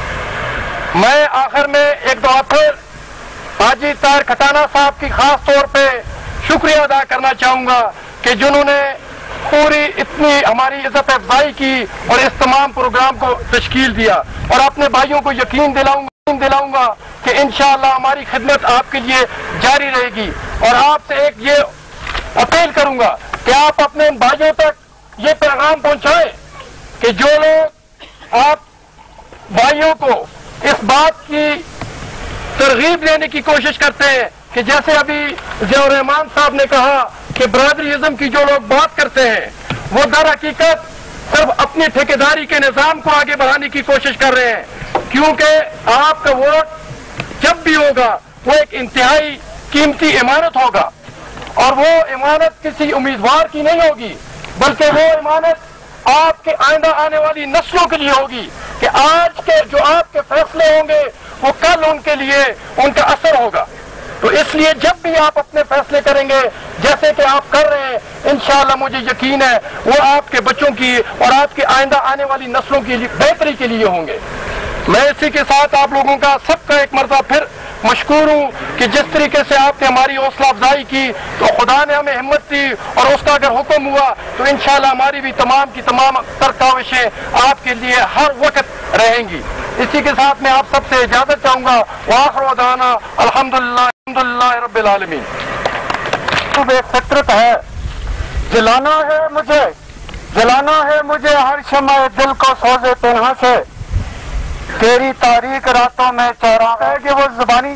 मैं आखिर में एक दो फिर हाजी तार खटाना साहब की खास तौर पे शुक्रिया अदा करना चाहूंगा कि जिन्होंने पूरी इतनी हमारी इज्जत अफजाई की और इस तमाम प्रोग्राम को तश्कील दिया, और अपने भाइयों को यकीन दिलाऊंगा दिलाऊंगा कि इंशाअल्लाह हमारी खिदमत आपके लिए जारी रहेगी। और आपसे एक ये अपील करूंगा कि आप अपने भाइयों तक ये पैगाम पहुंचाएं कि जो लोग आप भाइयों को इस बात की तरगीब देने की कोशिश करते हैं कि जैसे अभी ज़ियाउर रहमान साहब ने कहा कि बरादरीज़म की जो लोग बात करते हैं वो दर हकीकत सिर्फ अपनी ठेकेदारी के निज़ाम को आगे बढ़ाने की कोशिश कर रहे हैं, क्योंकि आपका वोट जब भी होगा वो एक इंतहाई कीमती इमारत होगा और वो इमारत किसी उम्मीदवार की नहीं होगी बल्कि वो इमारत आपके आइंदा आने वाली नस्लों के लिए होगी कि आज के जो आपके फैसले होंगे वो कल उनके लिए उनका असर होगा। तो इसलिए जब भी आप अपने फैसले करेंगे जैसे कि आप कर रहे हैं, इंशाअल्लाह मुझे यकीन है वो आपके बच्चों की और आपके आइंदा आने वाली नस्लों की बेहतरी के लिए होंगे। मैं इसी के साथ आप लोगों का सबका एक मरतबा फिर मशकूर हूँ कि जिस तरीके से आपने हमारी हौसला अफजाई की तो खुदा ने हमें हिम्मत दी और उसका अगर हुक्म हुआ तो इंशाअल्लाह हमारी भी तमाम की तमाम तर काविशें आपके लिए हर वक्त रहेंगी। इसी के साथ मैं आप सबसे इजाजत चाहूंगा। वाखिर दाना अल्हम्दुलिल्लाह अल्हम्दुलिल्लाह रब्बिल आलमीन। एक फितरत है, जलाना है मुझे जलाना है मुझे हर शम्मा दिल को सोजे तन्हा से, तेरी तारीख रातों में चौरा है कि वो जुबानी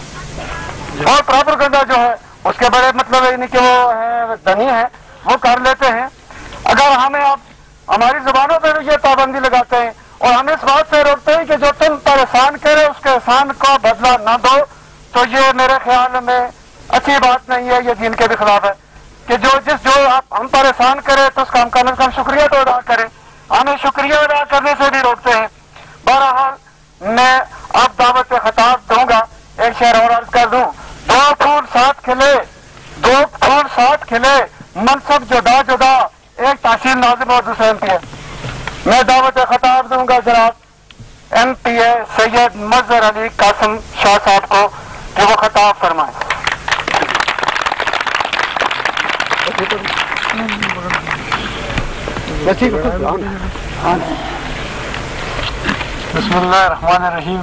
और प्रोपेगेंडा जो है उसके बड़े मतलब है कि वो है धनी है वो कर लेते हैं। अगर हमें आप हमारी जुबानों पर ये पाबंदी लगाते हैं और हमें इस बात से रोकते हैं कि जो तुम पर एहसान करे उसके एहसान को बदला न दो, तो ये मेरे ख्याल में अच्छी बात नहीं है, ये दीन के भी खिलाफ है कि जो जिस जो आप हम पर एहसान करे तो उसका हम कम से कम शुक्रिया तो अदा करें, हमें शुक्रिया अदा करने से भी रोकते हैं। बहरहाल मैं अब दावत खिताब दूंगा, एक शेर और अर्ज कर दूं। दो फूल साथ खिले दो फूल साथ खिले मनसब जुदा जुदा, एक तहसील नाज़िम और दूसरे एम पी ए। मैं दावत खिताब दूंगा जनाब M P A Syed Mazhar Ali Qasim Shah साहब को कि वो खिताब फरमाए। बिस्मिल्लाहिर्रहमानिर्रहीम।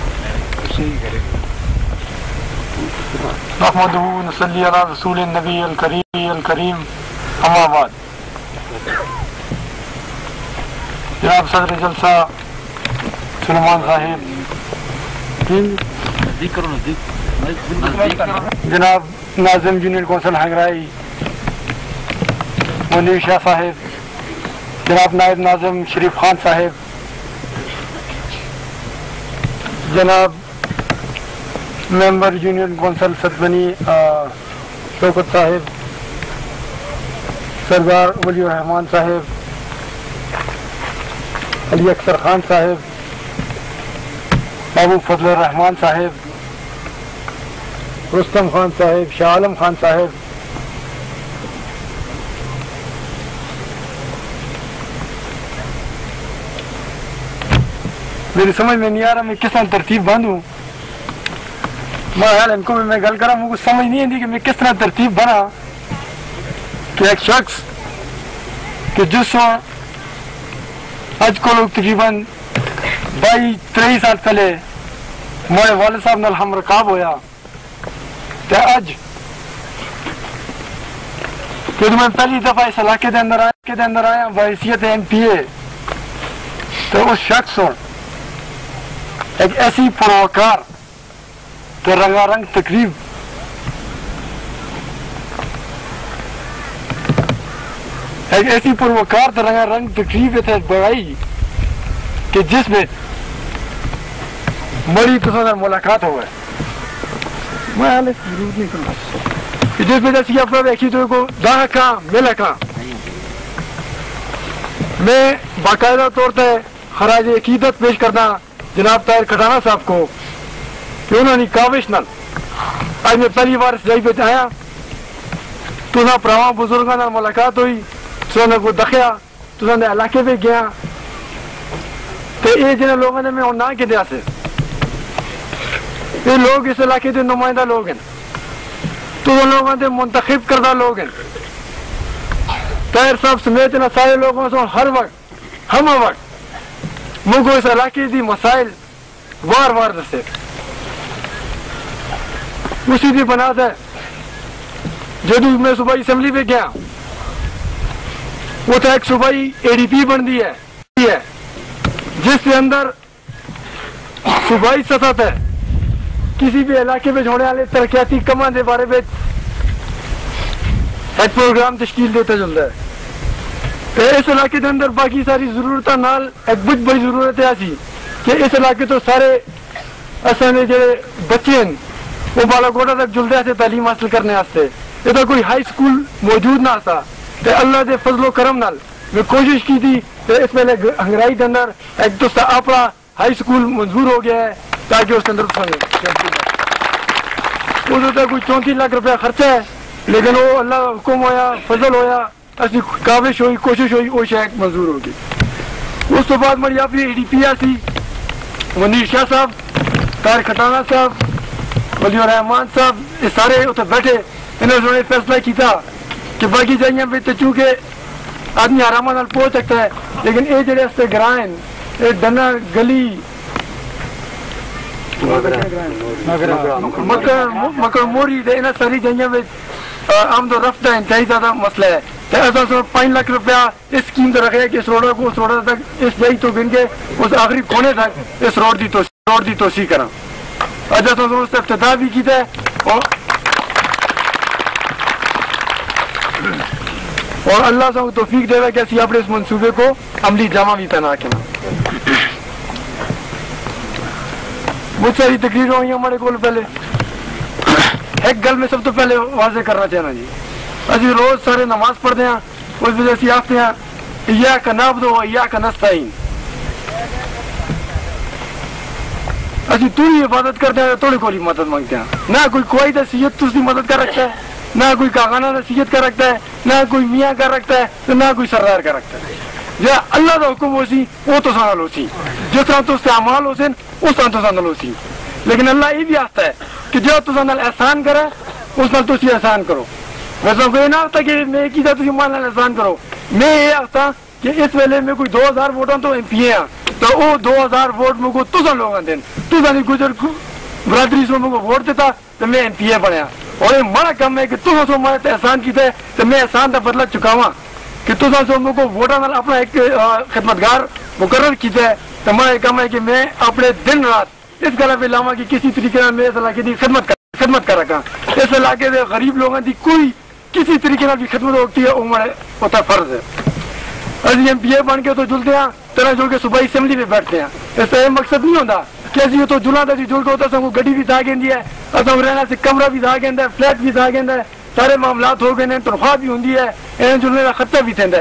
नहमदुहु व नसल्ली अला रसूलिन नबील करीम करीम अम्मा बाद। जनाब सदर जलसा सुलेमान साहिब, जनाब नाज़िम यूनियन कौंसिल हंगराई, मुनीर शाह साहिब, جناب نائب ناظم شریف خان صاحب، جناب ممبر یونین کونسل ستبنی شوکت صاحب، سردار ولی الرحمان صاحب، علی اکثر خان صاحب، بابو فضل الرحمان صاحب، رستم خان صاحب، شاہ عالم خان صاحب، میری سمجھ میں نہیں آ رہا میں کس طرح ترتیب باندھوں. میں خیال ان کو میں گل کرا مجھے سمجھ نہیں آتی کہ میں کس طرح ترتیب بنا کہ ایک شخص کہ جس اج کو لوگ تقریباً بائی تری سال پہلے ہمارے والد صاحب نال ہم رکاب ہویا تو اج جب میں پہلی دفعہ اس علاقے دے اندر آیا کے دے اندر آیا بحیثیت ایم پی اے تو اس شخص ایک ایسی پروکار کہ رنگا رنگ تقریب ایک ایسی پروکار تو رنگا رنگ تقریب تھے بڑائی کہ جس میں بڑی تصور ملاقات ہوا ہے میں جس میں جیسی اپنا دیکھی تو کو داں کہاں ملا کہاں میں باقاعدہ طور پہ خراج عقیدت پیش کرنا جناب طاہر کھٹانہ صاحب کو کہ انہوں نے کاوش نال آج میں پہلی بار اس جگہ پہ آیا تو نہ پراواں بزرگاں نال ملاقات ہوئی تو نہ کو دکھیا تو نہ علاقے پہ گیا تو یہ جن لوگوں نے میں نہ کے دیا سے یہ لوگ اس علاقے کے نمائندہ لوگ ہیں تو وہ لوگوں نے منتخب کردہ لوگ ہیں. طاہر صاحب سمیت نہ سارے لوگوں سے ہر وقت ہم وقت مجھے اس علاقے دی مسائل وار وار دسے اسی دی بنا ہے. جدو میں صوبائی اسمبلی پہ گیا وہ تو ایک صوبائی اے ڈی پی بن دی ہے جس کے اندر صوبائی سطح پہ کسی بھی علاقے میں ہونے والے ترقیاتی کاموں کے بارے میں ایک پروگرام تشکیل دیتا چلتا ہے. اس علاقے کے اندر باقی ساری ضرورتوں نال ایک بہت بڑی ضرورت ہے ایسی کہ اس علاقے تو سارے اصل جڑے بچے ہیں وہ بالا کوٹا تک جلدے سے تعلیم حاصل کرنے واسطے یہ تو کوئی ہائی سکول موجود نہ تھا تو اللہ کے فضل و کرم نال میں کوشش کی تھی کہ اس میں ہنگرائی کے اندر ایک تو اپنا ہائی سکول منظور ہو گیا ہے تاکہ اس کے اندر ادھر کوئی چونتیس لاکھ روپیہ خرچہ ہے لیکن وہ اللہ حکم ہویا فضل ہویا اسی کاوش ہوئی کوشش ہوئی وہ شاید منظور ہوگی. اس تو بعد میری اپنی اے ڈی پی آر تھی منیر شاہ صاحب طاہر کھٹانہ صاحب ولی الرحمان صاحب یہ سارے اتنے بیٹھے انہوں نے فیصلہ کیا کہ باقی جگہیں پہ چونکہ آدمی آرام نال پہنچ سکتا ہے لیکن یہ جڑے اس گراہ ہیں یہ ڈنا گلی مکڑ موری ان ساری جگہیں پہ آمد و رفت کا انتہائی زیادہ مسئلہ ہے. پانچ لاکھ روپیہ اس اسکیم سے رکھے کہ اس روڈ کو اس روڈ تک اس جگہ تو گن کے اس آخری کونے تک اس روڈ کی روڈ کی توسیع کرا اجا تو اس سے افتتاح بھی کیتا ہے اور اور اللہ سے توفیق دے گا کہ اسی اپنے اس منصوبے کو عملی جامع بھی پہنا کے بہت ساری تقریریں ہوئی ہمارے کو پہلے ایک گل میں سب تو پہلے واضح کرنا چاہنا جی ابھی روز سارے نماز پڑھتے ہیں اس وجہ سے آتے ہیں یا کا نعبد و یا کا نستعین ابھی تو ہی عبادت کرتے ہیں تھوڑی کوئی مدد مانگتے ہیں نہ کوئی کوئی نصیحت تو اس کی مدد کر رکھتا ہے نہ کوئی کاغانہ نصیحت کر رکھتا ہے نہ کوئی میاں کر رکھتا ہے نہ کوئی سردار کر رکھتا ہے. جو اللہ کا حکم ہو سی وہ تو سانل ہو سی جس طرح تو اس سے اعمال ہو سن اس طرح تو سانل ہو سی لیکن اللہ یہ بھی آتا ہے کہ جو تو سانل احسان کرے اس نال تو اسی احسان کرو. ویسا کوئی نہ ہوتا کہ میں کی تھی مان احسان کرو میں یہ آتا کہ اس ویلے میں کوئی دو ہزار ووٹاں تو ایم پی اے ہاں تو وہ دو ہزار ووٹ مجھے تسان لوگوں دین تسان گجر برادری سو مجھے ووٹ دیتا تو میں ایم پی اے بنیا اور یہ بڑا کم ہے کہ تسان سو میں احسان کیتا ہے تو میں احسان کا بدلہ چکاواں کہ تسان سو مجھے ووٹاں نال اپنا ایک خدمتگار مقرر کیتا ہے تو میں یہ کم ہے کہ میں اپنے دن رات اس گلا پہ لاواں کہ کسی طریقے میں اس علاقے کی خدمت کر خدمت کر رکھا اس علاقے کے غریب لوگوں کی کوئی کسی طریقے بھی خدمت ہوتی ہے وہ ہوتا فرض ہے. اسی ایم پی اے بن کے تو جلتے ہیں طرح جل کے صبح اسمبلی میں بیٹھتے ہیں. اس کا یہ مقصد نہیں ہوتا کہ اسی تو جلنا تھا جل کے ہوتا سب کو گڈی بھی تھا گی ہے, اصل رہنا سے کمرہ بھی تھا گا, فلیٹ بھی تھا گا, سارے معاملات ہو گئے, تنخواہ بھی ہوتی ہے, انہیں جلنے کا خرچہ بھی تھا,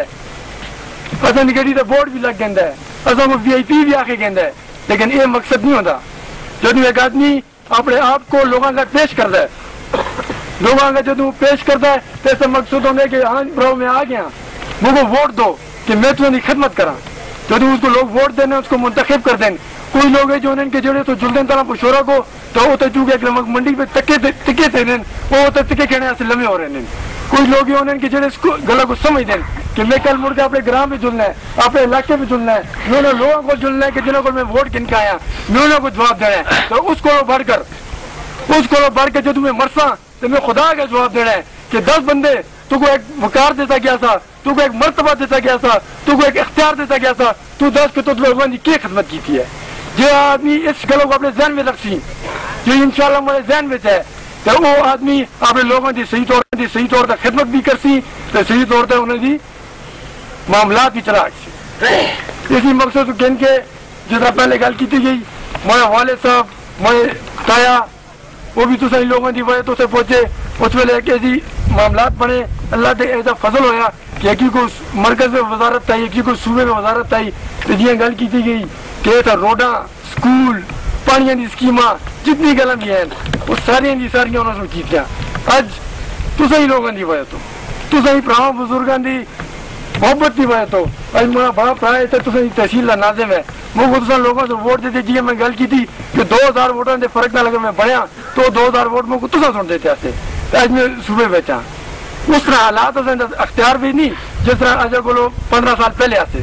اصل گڈی کا بورڈ بھی لگ گیا, اصل کو وی آئی پی بھی آ کے گیا. لیکن یہ مقصد نہیں ہوتا. جب ایک آدمی اپنے آپ کو لوگوں کا پیش کرتا ہے, لوگوں کا جب پیش کرتا ہے تو ایسا مقصد ہوگا کہ ہاں برو میں آ گیا, مجھ کو ووٹ دو کہ میں تمہیں خدمت کرا. جب اس کو لوگ ووٹ دینا اس کو منتخب کر دیں. کوئی لوگ ہے جو ان کے جڑے تو جلدن طرح پشورا کو تو وہ تو چونکہ ایک منڈی پہ تکے تکے تھے وہ ہوتے تکے کہنے سے لمے ہو رہے ہیں. کوئی لوگ ہیں ان کے جڑے اس کو گلا کو سمجھ دیں کہ میں کل مڑ کے اپنے گرام پہ جلنا ہے, اپنے علاقے پہ جلنا ہے, میں انہیں لوگوں کو جلنا ہے کہ جنہوں کو میں ووٹ گن کے آیا میں انہوں کو جواب دینا ہے. تو اس کو بڑھ کر اس کو بڑھ کے جو تمہیں مرساں تو میں خدا کا جواب دینا ہے کہ دس بندے تو کو ایک وقار دیتا گیا تھا, تو کو ایک مرتبہ دیتا گیا تھا, تو کو ایک اختیار دیتا گیا تھا, تو دس کے تو لوگوں نے کی خدمت کی تھی ہے. جو آدمی اس گلوں کو اپنے ذہن میں رکھسی جو انشاءاللہ ہمارے ذہن میں ہے تو وہ آدمی اپنے لوگوں کی صحیح طور کی صحیح طور پر خدمت بھی کرسی تو صحیح طور پر انہیں دی معاملات بھی چلا سی. اسی مقصد گن کے جس طرح پہلے گل کی گئی میں والد صاحب میں تایا وہ بھی تو صحیح لوگوں کی وجہ تو سے پہنچے. اس ویلے ایک ایسی معاملات بنے اللہ کے ایسا فضل ہویا کہ ایک کو مرکز میں وزارت آئی, ایک کو صوبے میں وزارت آئی. تو جی گل کی گئی کہ ایسا روڈاں سکول پانیاں دی سکیماں جتنی گلاں بھی ہیں وہ ساری دی ساری انہوں نے کیتیاں. اج تو صحیح لوگوں کی وجہ تو تو صحیح پراؤں بزرگوں کی محبت کی وجہ تو اج میرا بڑا پرا ہے تو صحیح تحصیل کا ناظم ہے. میں خود لوگوں سے ووٹ دیتے جی میں گل کی تھی کہ دو ہزار ووٹوں سے فرق نہ لگے میں بڑھیا تو دو ہزار ووٹ میں کو تصا سن دیتے آتے اج میں صوبے بیچا. اس طرح حالات اختیار بھی نہیں جس طرح اجے کو پندرہ سال پہلے آتے.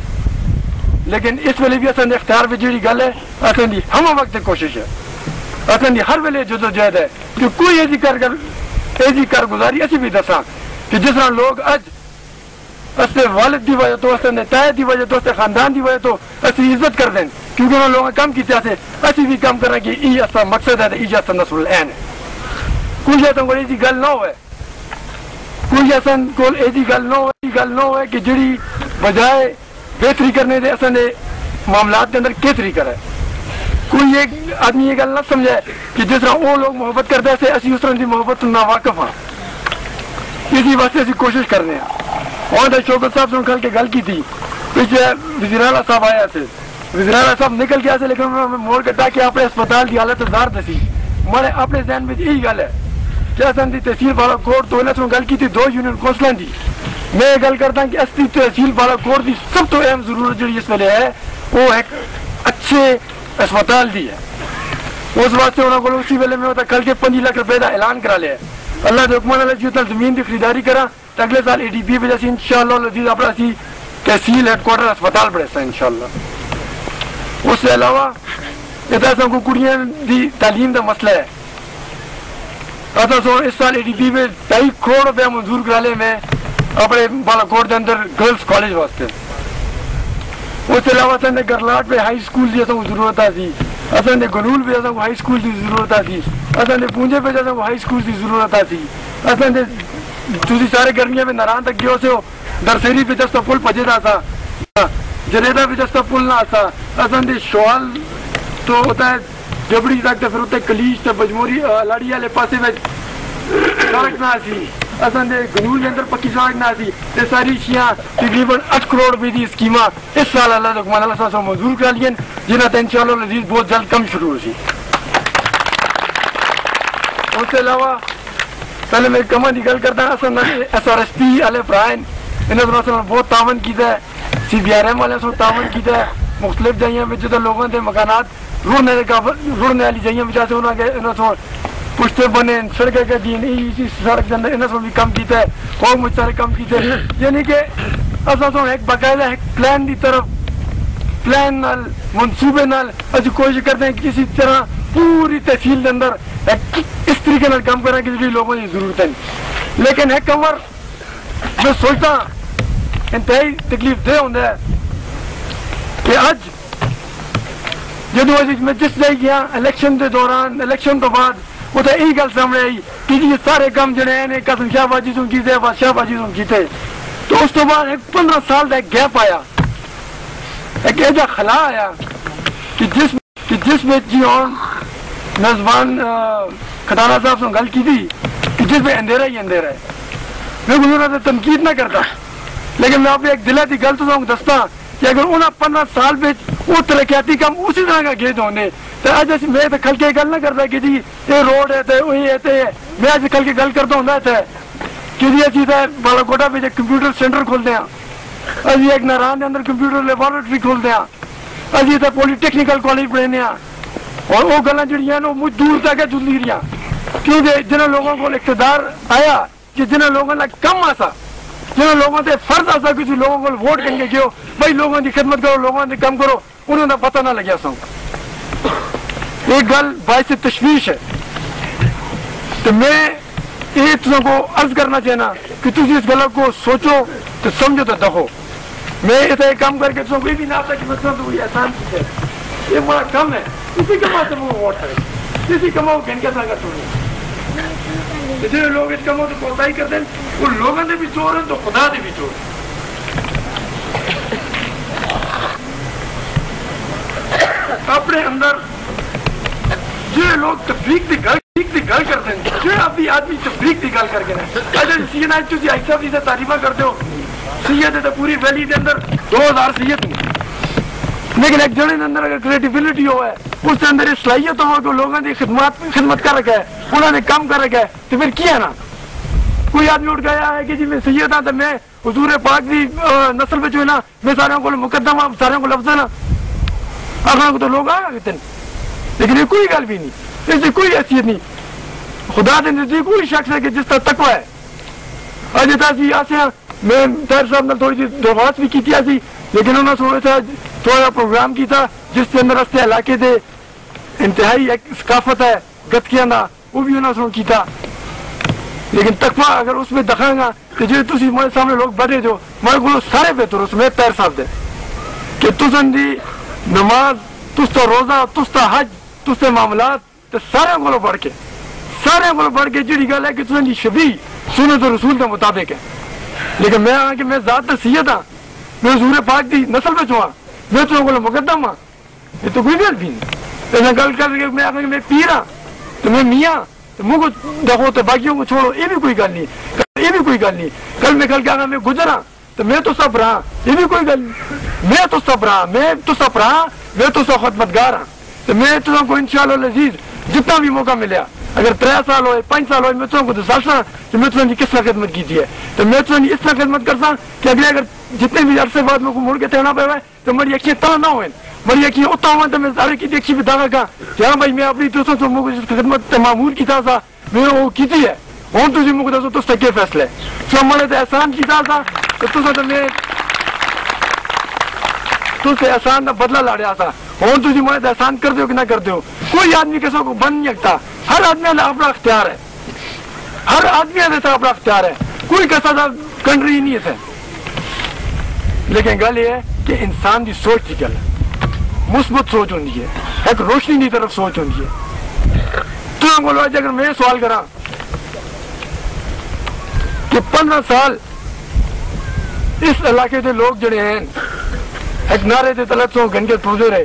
لیکن اس ویلے بھی اصل اختیار بھی جی گل ہے اصل ہم وقت کوشش ہے اصل ہر ویلے جدوجہد ہے کہ کوئی ایسی کر ایسی کارگزاری اسی بھی دساں کہ جس طرح لوگ اج اصل والد کی وجہ تو اصل تائے کی وجہ تو اصل خاندان کی وجہ تو اسی عزت کر دیں کیونکہ انہوں نے لوگوں کام کیتے ہیں اسی بھی کام کریں کہ یہ اصل مقصد ہے تو یہ اصل نصر العین ہے. کوئی ایسا کوئی ایسی گل نہ ہوئے کوئی ایسا کوئی ایسی گل نہ ہوئے گل نہ ہوئے کہ جڑی بجائے بہتری کرنے دے اصل معاملات کے اندر کیتری کرے. کوئی ایک آدمی یہ گل نہ سمجھے کہ جس طرح وہ لوگ محبت کرتے ہیں اسی اس طرح کی محبت نا واقف ہاں. اسی واسطے اسی کوشش کرنے ہیں. اور شوکت صاحب سے کل کے گل کی تھی پچھلے وزیر اعلیٰ صاحب آیا سے وزیر اعلیٰ صاحب نکل گیا سے لیکن انہوں نے موڑ کٹا کہ اپنے اسپتال کی حالت دار دسی. ہمارے اپنے ذہن میں یہی گل ہے کہ اصل تحصیل والا کوٹ تو انہیں گل کی تھی دو یونین کونسلوں کی. میں یہ گل کرتا ہوں کہ اصلی تحصیل والا کوٹ کی سب تو اہم ضرورت جی اس ویلے ہے وہ ایک اچھے اسپتال دی ہے. اس واسطے انہوں کو اسی ویلے میں ہوتا کل کے پانچ لاکھ روپے کا اعلان کرا لیا ہے. اللہ کے حکمان علیہ جتنا زمین کی خریداری کرا تو اگلے سال اے ڈی بی وجہ سے ان شاء اللہ لذیذ اپنا سی تحصیل ہیڈ کوارٹر اسپتال بڑھے سا ان شاء اللہ. اس سے علاوہ ایسا کو کڑیاں دی تعلیم کا مسئلہ ہے. ایسا سو اس سال اے ڈی بی میں ڈھائی کروڑ روپیہ منظور کرا لے میں اپنے بالا کوٹ کے اندر گرلس کالج واسطے. اس کے علاوہ اصل گرلاٹ پہ ہائی اسکول کی اصل کو ضرورت تھی, اصل گنول پہ اصل کو ہائی اسکول کی ضرورت تھی, اصل پونجے پہ اصل کو ہائی اسکول کی ضرورت تھی. اصل تھی سارے گرمیاں میں نران تک گئے ہو درسری پہ جستا پل پجے دا تھا جریدا پہ جستا پل نہ تھا. اصل شوال تو ہوتا ہے جبڑی تک پھر ہوتا ہے کلیش تو بجموری لاڑی والے پاسے میں سڑک نہ سی. اصل گنول کے اندر پکی سڑک نہ سی. یہ ساری شیاں تقریباً اٹھ کروڑ روپے کی اسکیماں اس سال اللہ رحمان اللہ صاحب منظور کرا لیں جنہیں تو ان شاء اللہ لذیذ بہت جلد کم شروع ہو سی. اس کے علاوہ پہلے میں کماں کی گل کرتا ہوں اصل ایس آر ایس پی والے فرائن انہوں نے بہت تعاون کیا ہے. سی بی آر ایم والے سے تعاون کیا ہے. مختلف جگہیں میں جدھر لوگوں کے مکانات رڑنے رڑنے والی جگہیں میں جیسے انہوں نے انہوں سے پشتے بنے سڑکیں کے دین اسی سڑک کے اندر انہوں نے بھی کم کیتا ہے اور مجھ سارے کم کیتے ہیں. یعنی کہ اصل تو ایک باقاعدہ ایک پلان کی طرف پلان نال منصوبے نال اچھی کوشش کرتے ہیں کہ کسی طرح پوری تحصیل کے اندر اس طریقے نال کام کرنا کہ لوگوں کی ضرورت ہے. لیکن ایک کمر میں سوچتا انتہائی تکلیف دہ ہوتا ہے کہ اج جدو میں جس جگہ گیا الیکشن کے دوران الیکشن تو بعد وہ تو یہی گل سامنے آئی کہ یہ سارے کام جڑے ہیں قسم شاہ بازی تم کیتے بادشاہ بازی تم کیتے. تو اس تو بعد ایک پندرہ سال کا ایک گیپ آیا ایک ایسا خلا آیا کہ جس کہ جس میں جی ہوں نزبان کھٹانا صاحب سے گل کی تھی کہ جس میں اندھیرا ہی اندھیرا ہے. میں گزرا سے تنقید نہ کرتا لیکن میں آپ ایک دل کی گل تو دستا کہ اگر انہیں پندرہ سال میں وہ ترقیاتی کام اسی طرح کا گیت ہونے تو اج میں تو کل کے گل نہ کرتا کہ جی یہ روڈ ہے تو وہی ہے. میں اج کل کے گل کرتا ہوں کہ جی اچھی بالا کوٹا پہ کمپیوٹر سینٹر کھولتے ہیں, ابھی ایک ناران کے اندر کمپیوٹر لیبارٹری کھولتے ہیں, ابھی تو پولی ٹیکنیکل کالج پڑھنے اور وہ گلیں جڑی ہیں وہ مجھ دور تک ہے جلدی رہی کیونکہ جنہیں لوگوں کو اقتدار آیا کہ جنہیں لوگوں نے کم آسا جنہیں لوگوں سے فرض آسا کسی لوگوں کو ووٹ کر کے گئے بھائی لوگوں کی خدمت کرو لوگوں کی کم کرو انہوں نے پتہ نہ لگیا سو. ایک گل باعث تشویش ہے تو میں یہ تم کو عرض کرنا چاہنا کہ تم اس گل کو سوچو تو سمجھو تو دکھو. میں ایسا کام کر کے تم کو یہ بھی نہ آتا کہ مطلب تو یہ احسان چیز ہے, یہ بڑا کم ہے, اسی کما سے وہ ووٹ ہے, اسی کما وہ گھنٹے سا کرتے ہیں. جتنے لوگ اس کموں سے کوتاہی کرتے ہیں وہ لوگوں نے بھی چور ہیں تو خدا نے بھی چور. اپنے اندر جو لوگ تفریق کی گل کی گل کرتے ہیں جو ابھی آدمی تفریق کی گل کر کے سی این آئی تھی ایسا سے تعریفہ کرتے ہو سید ہے تو پوری ویلی کے اندر دو ہزار سید نہیں لیکن ایک جنے کے اندر اگر کریٹیبلٹی ہو ہے اس کے اندر یہ صلاحیت ہو کہ لوگوں کی خدمات خدمت کر رکھا ہے انہوں نے کام کر رکھا ہے تو پھر کیا نا کوئی آدمی اٹھ گیا ہے کہ جی میں سید ہوں تو میں حضور پاک کی نسل میں جو ہے نا میں سارے کو مقدم ہوں سارے کو لفظ ہے نا اپنے کو تو لوگ آئے گا لیکن یہ کوئی گل بھی نہیں اس کی کوئی حیثیت نہیں. خدا کے نزدیک کوئی شخص ہے کہ جس طرح تقوی ہے. اج اتنا آسے میں طاہر صاحب نے تھوڑی سی درخواست بھی کی تھی لیکن انہوں نے تھوڑا سا تھوڑا پروگرام کیا جس کے اندر رستے علاقے دے انتہائی ایک ثقافت ہے گتکیاں دا وہ بھی انہوں نے کیا لیکن تقوی اگر اس میں دکھائیں گا تو جی تھی میرے سامنے لوگ بیٹھے جو میرے کو سارے بہتر اس میں طاہر صاحب دے کہ تسن دی نماز تستا روزہ تستا حج تستے معاملات تو سارے کو بڑھ کے سارے کو بڑھ کے جڑی گل ہے کہ تسن دی شبیہ سنت رسول کے مطابق ہے. لیکن میں آ کہ میں ذات سید ہاں میں حضور پاک دی نسل میں چھوا میں تم کو مقدم ہاں یہ تو کوئی گل بھی نہیں. ایسا گل کر کے میں آخر میں پیر ہاں تو میں میاں تو منہ کو دیکھو تو باقیوں کو چھوڑو یہ بھی کوئی گل نہیں یہ بھی کوئی گل نہیں. کل میں کل کیا میں گزرا تو میں تو سب رہا یہ بھی کوئی گل نہیں. میں تو سب رہا میں تو سب رہا میں تو سب خدمتگار ہاں تو میں تم کو انشاءاللہ العزیز جتنا بھی موقع ملیا اگر تر سال ہوئے پانچ سال ہوئے میں تم کو دس سال کہ میں تمہیں کس طرح خدمت کی ہے تو میں تمہیں اس طرح خدمت کرتا کہ اگلے اگر جتنے بھی عرصے بعد میں کو مڑ کے تہنا پہ تو میری اکھیں تاں نہ ہوئے میری اکھیں اتنا ہوا تو میں سارے کی دیکھی بھی داغا کہا کہ ہاں بھائی میں اپنی دوستوں سے مجھے خدمت معمول کی تھا میں وہ کی ہے ہوں تھی مجھے دسو تو کیا فیصلہ ہے سو ہمارے تو احسان کی تھا تو تصا تو میں تو سے احسان کا بدلہ لاڑیا تھا ہوں تھی مجھے احسان کر دو کہ نہ کر دو. کوئی آدمی کسی کو بن نہیں سکتا ہر آدمی کا اپنا اختیار ہے ہر آدمی کا اپنا اختیار ہے کوئی کیسا کنٹری نہیں ہے. لیکن گل یہ ہے کہ انسان کی سوچ کی گل ہے مثبت سوچ ہوتی ہے ایک روشنی کی طرف سوچ ہوتی ہے. تو بولو اگر میں سوال کرا کہ پندرہ سال اس علاقے کے لوگ جڑے ہیں ایک نعرے کے تلت سو گھنٹے پروجے رہے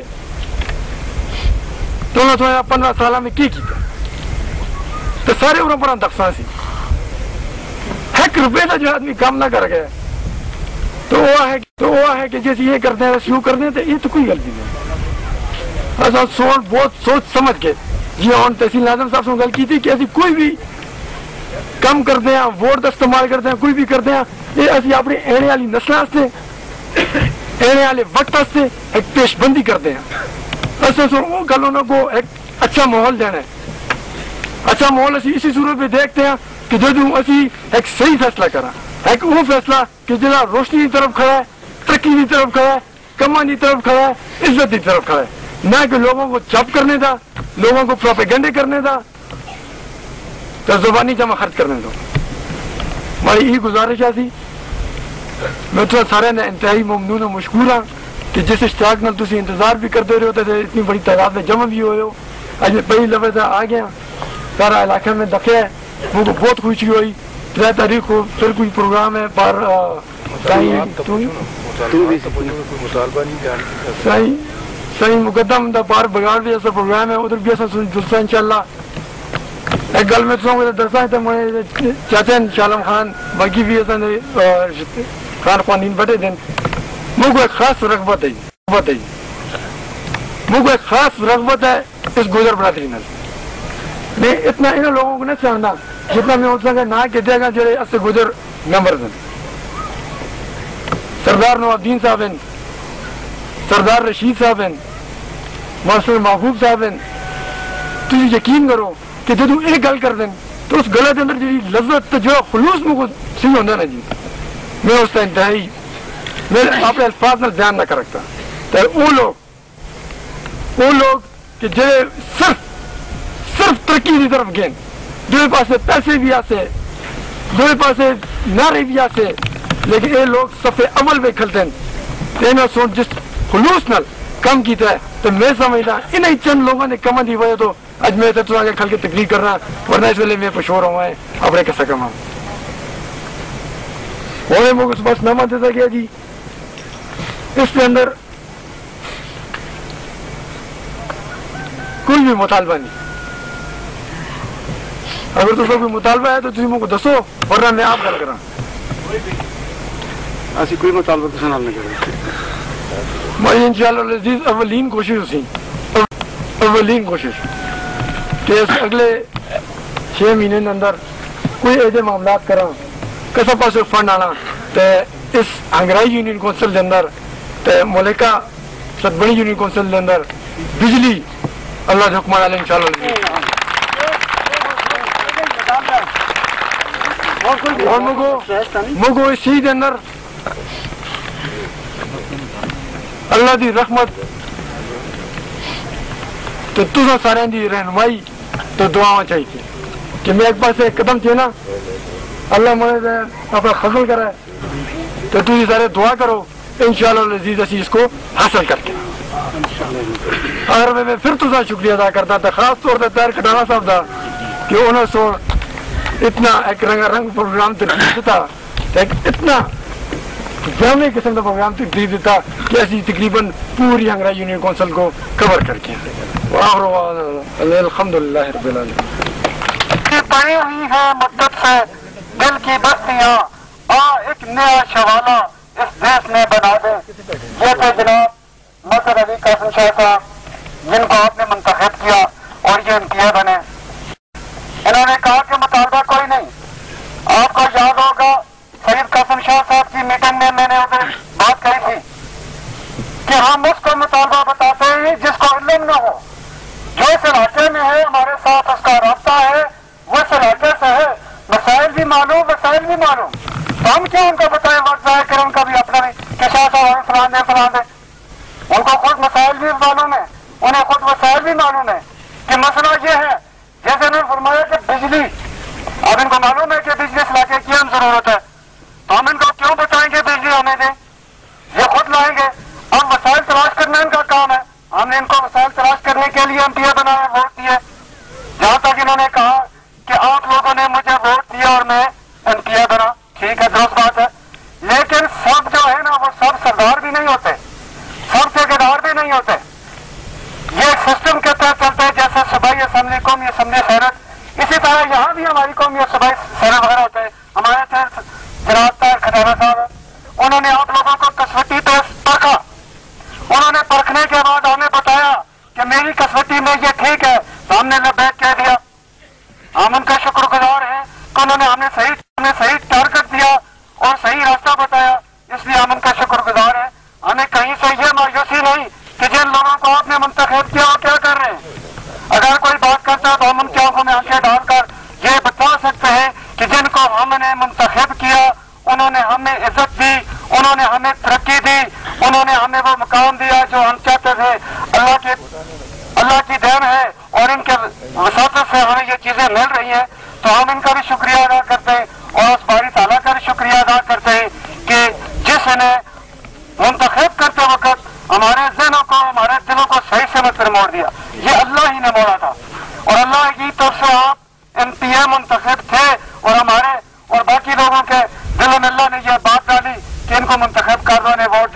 تو انہوں نے پندرہ سال میں کی کیا تو سارے انہوں بڑا دفساں سی ایک روپے کا جو آدمی کام نہ کر گیا تو وہ ہے تو وہ ہے کہ جیسے یہ کرتے ہیں ویسے یوں کرتے ہیں تو یہ تو کوئی غلطی نہیں. ایسا سوچ بہت سوچ سمجھ کے جی ہاں تحصیل ناظم صاحب سے گل کی تھی کہ ایسی کوئی بھی کم کرتے ہیں ووٹ کا استعمال کرتے ہیں کوئی بھی کرتے ہیں یہ اسی اپنی آنے والی نسلوں سے آنے والے وقت سے ایک پیش بندی کرتے ہیں. ایسے سو وہ گل انہوں کو ایک اچھا ماحول دینا ہے. اچھا ماحول اسی اسی صورت میں دیکھتے ہیں کہ جو اسی ایک صحیح فیصلہ کرا ایک وہ فیصلہ کہ جہاں روشنی کی طرف کھڑا ہے ترقی کی طرف کھڑا ہے کمان کی طرف کھڑا ہے عزت کی طرف کھڑا ہے نہ کہ لوگوں کو چپ کرنے دا لوگوں کو پروپیگنڈے کرنے دا تو زبانی جمع خرچ کرنے دو. ہماری یہ گزارش ہے سی میں تو سارے نے انتہائی ممنون و مشکور ہاں کہ جس اشتیاق نال تسی انتظار بھی کرتے رہے ہوتے اتنی بڑی تعداد میں جمع بھی ہوئے ہو. اج میں پہلی لفظ آ گیا سارا علاقے میں دکھے ہے مجھ کو بہت خوشی ہوئی. ترے تاریخ کو پھر کوئی پروگرام ہے پر مطالبہ نہیں جانتے صحیح صحیح مقدم دا بار بگاڑ بھی ایسا پروگرام ہے ادھر بھی ایسا جلسہ انشاءاللہ ایک گل میں تو درسا ہے تو مجھے چاچا شالم خان باقی بھی ایسا خان خوانین بڑے دن مجھ کو ایک خاص رغبت ہے رغبت ہے مجھ کو ایک خاص رغبت ہے اس گزر برادری میں میں اتنا ان لوگوں کو نہیں سمجھنا جتنا میں اس کا نہ کہتے گا جو اس سے گزر ممبرز ہیں سردار نواب الدین صاحب ہیں سردار رشید صاحب ہیں ماسٹر محبوب صاحب ہیں تھی یقین کرو کہ جدو ایک گل کر دیں تو اس گلے کے اندر جی لذت جو خلوص مجھ کو صحیح ہوتا نا جی میں اس کا انتہائی میں اپنے الفاظ میں بیان نہ کر رکھتا تو وہ لوگ وہ لوگ کہ جو صرف صرف ترقی کی طرف گئے جو پاس پیسے بھی آتے جو پاس نعرے بھی آتے لیکن یہ لوگ صفحے عمل پہ کھلتے ہیں تو انہیں سوچ جس خلوص نال کم کیتا ہے تو میں سمجھتا انہیں چند لوگوں نے کم دی وجہ تو اج میں تو آگے کھل کے تقریر کرنا ورنہ اس ویلے میں پشور ہوا ہے اپنے کسا کما ہونے مجھے اس پاس نامہ دیتا گیا جی اس کے اندر کوئی بھی مطالبہ نہیں اگر تو کوئی مطالبہ ہے تو تم مجھے دسو ورنہ میں آپ گل کراں ایسی کوئی مطالبہ کسی نال نہیں کرے میں انشاءاللہ العزیز اولین کوشش اسی اولین کوشش کہ اس اگلے چھ مہینے کے اندر کوئی ایسے معاملات کراں کسا پاس فنڈ آنا تو اس ہنگرائی یونین کونسل کے اندر تو ملکہ ستبڑی یونین کونسل کے اندر بجلی اللہ کے حکمان علیہ انشاءاللہ اور مگو مگو اس چیز کے اندر اللہ دی رحمت تو تسا سارے دی رہنمائی تو دعا چاہیے کہ میں ایک پاس ایک قدم تھے نا اللہ مجھے اپنا فضل کرے تو تھی سارے دعا کرو انشاءاللہ العزیز اسی اس کو حاصل کر کے اور میں پھر تسا شکریہ ادا کرتا تھا خاص طور پر تیر کٹانا صاحب دا کہ انہوں سو اتنا ایک رنگ رنگ پروگرام ترتیب دیتا ایک اتنا جامع قسم کا پروگرام ترتیب دیتا کہ ایسی تقریباً پوری ہنگرائی یونین کونسل کو کور کر کے الحمدللہ رب العالمین پڑی ہوئی ہے مدت سے دل کی بستیاں آ ایک نیا شوالہ اس دیش میں بنا دے یہ تھے جناب مظہر علی قاسم شاہ صاحب جن کو آپ نے منتخب کیا اور یہ انتیا بنے انہوں نے کہا کہ مطالبہ کوئی نہیں آپ کو یاد ہوگا سید قاسم شاہ صاحب کی میٹنگ میں میں نے ادھر بات کہی تھی کہ ہم اس کو مطالبہ بتاتے ہیں جس کو علم نہ ہو جو اس علاقے میں ہے ہمارے ساتھ اس کا رابطہ ہے وہ اس علاقے سے ہے مسائل بھی معلوم وسائل بھی معلوم تو ہم کیوں ان کو بتائیں وقت ضائع کریں ان کا بھی اپنا بھی کہ شاہ صاحب ہمیں فلان دیں فلان دیں ان کو خود مسائل بھی معلوم ہے انہیں خود وسائل بھی معلوم ہے کہ مسئلہ یہ ہے جیسے انہوں نے فرمایا کہ بجلی اب ان کو معلوم ہے کہ بجلی اس علاقے کی ہم ضرورت ہے تو ہم ان کو کیوں بتائیں گے بجلی ہمیں دیں یہ خود لائیں گے اب وسائل تلاش کرنا ان کا کام ہے ہم نے ان کو وسائل تلاش کرنے کے لیے ایم پی اے بنایا ووٹ دیے جہاں تک انہوں نے کہا کہ آپ لوگوں نے مجھے ووٹ دیا اور میں ایم پی اے بنا ٹھیک ہے درست بات ہے لیکن سب جو ہے نا وہ سب سردار بھی نہیں ہوتے سب ٹھیکیدار بھی نہیں ہوتے یہ سسٹم کے تحت چلتا ہے جیسے صوبائی اسمبلی قومی اسمبلی سینٹ اسی طرح یہاں بھی ہماری قومی صوبائی سینٹ وغیرہ ہوتے ہیں ہمارے تھے جناب طاہر کھٹانہ صاحب انہوں نے آپ لوگوں کو کسوٹی ٹیسٹ پرکھا انہوں نے پرکھنے کے بعد ہمیں بتایا کہ میری کسوٹی میں یہ ٹھیک ہے تو ہم نے لبیک کہہ دیا ہم ان کا شکر گزار ہیں کہ انہوں نے ہمیں صحیح ہمیں صحیح ٹارگٹ دیا اور صحیح راستہ بتایا اس لیے ہم ان کا شکر گزار ہیں ہمیں کہیں سے یہ مایوسی نہیں کہ جن لوگوں کو آپ نے منتخب کیا وہ کیا کر رہے ہیں اگر کوئی بات کرتا ہے تو ہم ان کی آنکھوں میں آنکھیں ڈال کر یہ بتا سکتے ہیں کہ جن کو ہم نے منتخب کیا انہوں نے ہمیں عزت دی انہوں نے ہمیں ترقی دی انہوں نے ہمیں وہ مقام دیا جو ہم چاہتے تھے اللہ کی اللہ کی دین ہے اور ان کے وساطت سے ہمیں یہ چیزیں مل رہی ہیں تو ہم ان کا بھی شکریہ ادا کرتے ہیں اور اس باری تعالیٰ کا بھی شکریہ ادا کرتے ہیں کہ جس نے منتخب کرتے وقت ہمارے ذہنوں کو ہمارے دلوں کو صحیح سمت پر موڑ دیا یہ اللہ ہی نے موڑا تھا اور اللہ کی طرف سے آپ ایم پی اے منتخب تھے اور ہمارے اور باقی لوگوں کے دلوں میں اللہ نے یہ بات ڈالی کہ ان کو منتخب کر دو انہیں ووٹ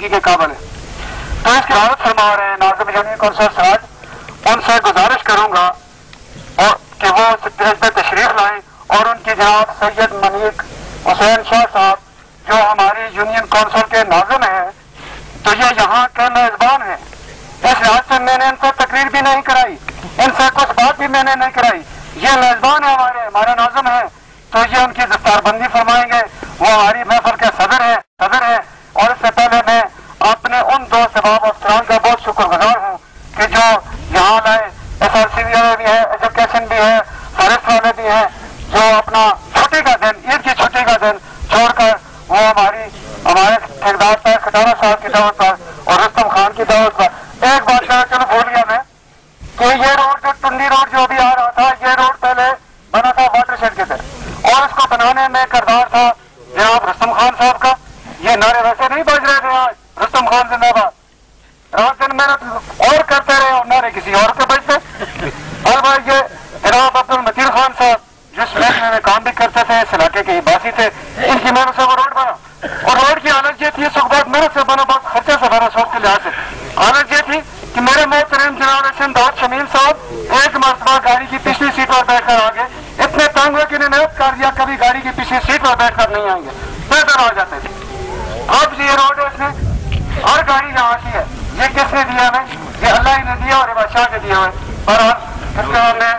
ترقی کے قابل ہے. تو اس کی حالت فرما رہے ہیں ناظم یونین کونسل سراج. ان سے گزارش کروں گا اور کہ وہ اسٹیج پہ تشریف لائیں اور ان کی جناب سید منیق حسین شاہ صاحب جو ہماری یونین کونسل کے ناظم ہیں تو یہ یہاں کے میزبان ہیں. اس لحاظ سے میں نے ان سے تقریر بھی نہیں کرائی, ان سے کچھ بات بھی میں نے نہیں کرائی. یہ میزبان ہے ہمارے ہمارے ناظم ہیں تو یہ ان کی دستار بندی فرمائیں گے. وہ ہماری محفل کے صدر ہیں صدر ہیں اور اس سے پہلے میں اپنے ان دو شباب افسران کا بہت شکر گزار ہوں کہ جو یہاں لائے. ایس آر سی والے بھی ہے, ایجوکیشن بھی ہے, فارسٹ والے بھی ہیں, جو اپنا چھٹی کا دن عید کی چھٹی کا دن چھوڑ کر وہ ہماری ہمارے ٹھیکدار پر کھٹارا صاحب کی دعوت پر اور رستم خان کی دعوت پر. ایک بات چلو بھول گیا میں کہ یہ روڈ جو ٹنڈی روڈ جو بھی آ رہا تھا یہ روڈ پہلے بنا تھا واٹر شیڈ کے تحت اور اس کو بنانے میں کردار تھا جناب رستم خان صاحب کا. یہ نعرے ویسے نہیں بج رہے تھے آج رستم خان زندہ باد. رات دن محنت اور کرتے رہے اور نعرے کسی اور کے بجتے. اور بھائی یہ جناب عبد المتین خان صاحب جس محکمے میں کام بھی کرتے تھے اس علاقے کے باسی تھے, ان کی محنت سے وہ روڈ بنا اور روڈ کی حالت یہ تھی اس وقت محنت سے بنا بہت خرچے سے بنا سوچ کے لحاظ سے. حالت یہ تھی کہ میرے محترم جناب رشن داؤد شمیل صاحب ایک مرتبہ گاڑی کی پچھلی سیٹ پر بیٹھ کر آگے اتنے تنگ ہوئے کہ انہیں محنت کر دیا کبھی گاڑی کی پچھلی سیٹ پر بیٹھ کر نہیں آئیں گے, بہتر آ جاتے تھے. اب یہ روڈ ہے اس میں ہر گاڑی یہاں کی ہے. یہ کس نے دیا ہمیں؟ یہ اللہ ہی نے دیا اور بادشاہ نے دیا ہے. اور اس کا ہم نے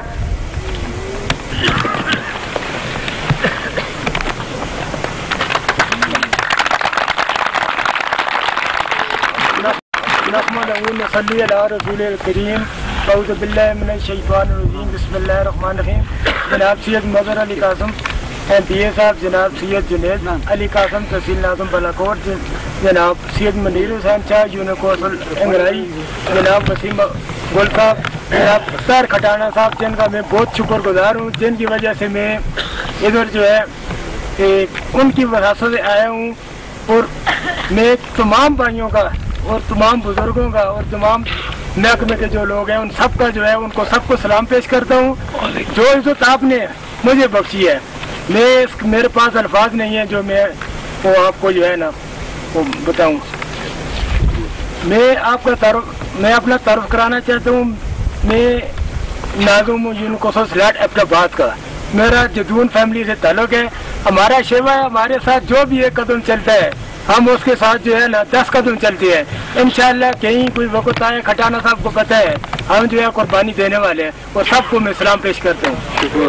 صلی اللہ رسول الکریم. اعوذ باللہ من الشیطان الرجیم. بسم اللہ الرحمن الرحیم. جناب سید مظہر علی قاسم ایم پی اے صاحب, جناب سید جنید علی قاسم تحصیل ناظم بالاکوٹ, جناب سید منیر حسین شاہ یونین کونسل انگرائی, جناب وسیم گل صاحب, جناب طاہر کھٹانہ صاحب جن کا میں بہت شکر گزار ہوں جن کی وجہ سے میں ادھر جو ہے ان کی وراثت سے آیا ہوں. اور میں تمام بھائیوں کا اور تمام بزرگوں کا اور تمام محکمے کے جو لوگ ہیں ان سب کا جو ہے ان کو سب کو سلام پیش کرتا ہوں. جو عزت آپ نے مجھے بخشی ہے میں اس میرے پاس الفاظ نہیں ہیں جو میں وہ آپ کو جو ہے نا وہ بتاؤں. میں آپ کا تعارف میں اپنا تعارف کرانا چاہتا ہوں. میں ناظم union council Siraj Abbottabad کا, میرا جدون فیملی سے تعلق ہے. ہمارا شیوا ہے, ہمارے ساتھ جو بھی ایک قدم چلتا ہے ہم اس کے ساتھ جو ہے نا دس قدم چلتے ہیں. انشاءاللہ کہیں کوئی وقت آئے, کھٹانہ صاحب کو پتہ ہے ہم جو ہے قربانی دینے والے ہیں اور سب کو میں سلام پیش کرتا ہوں.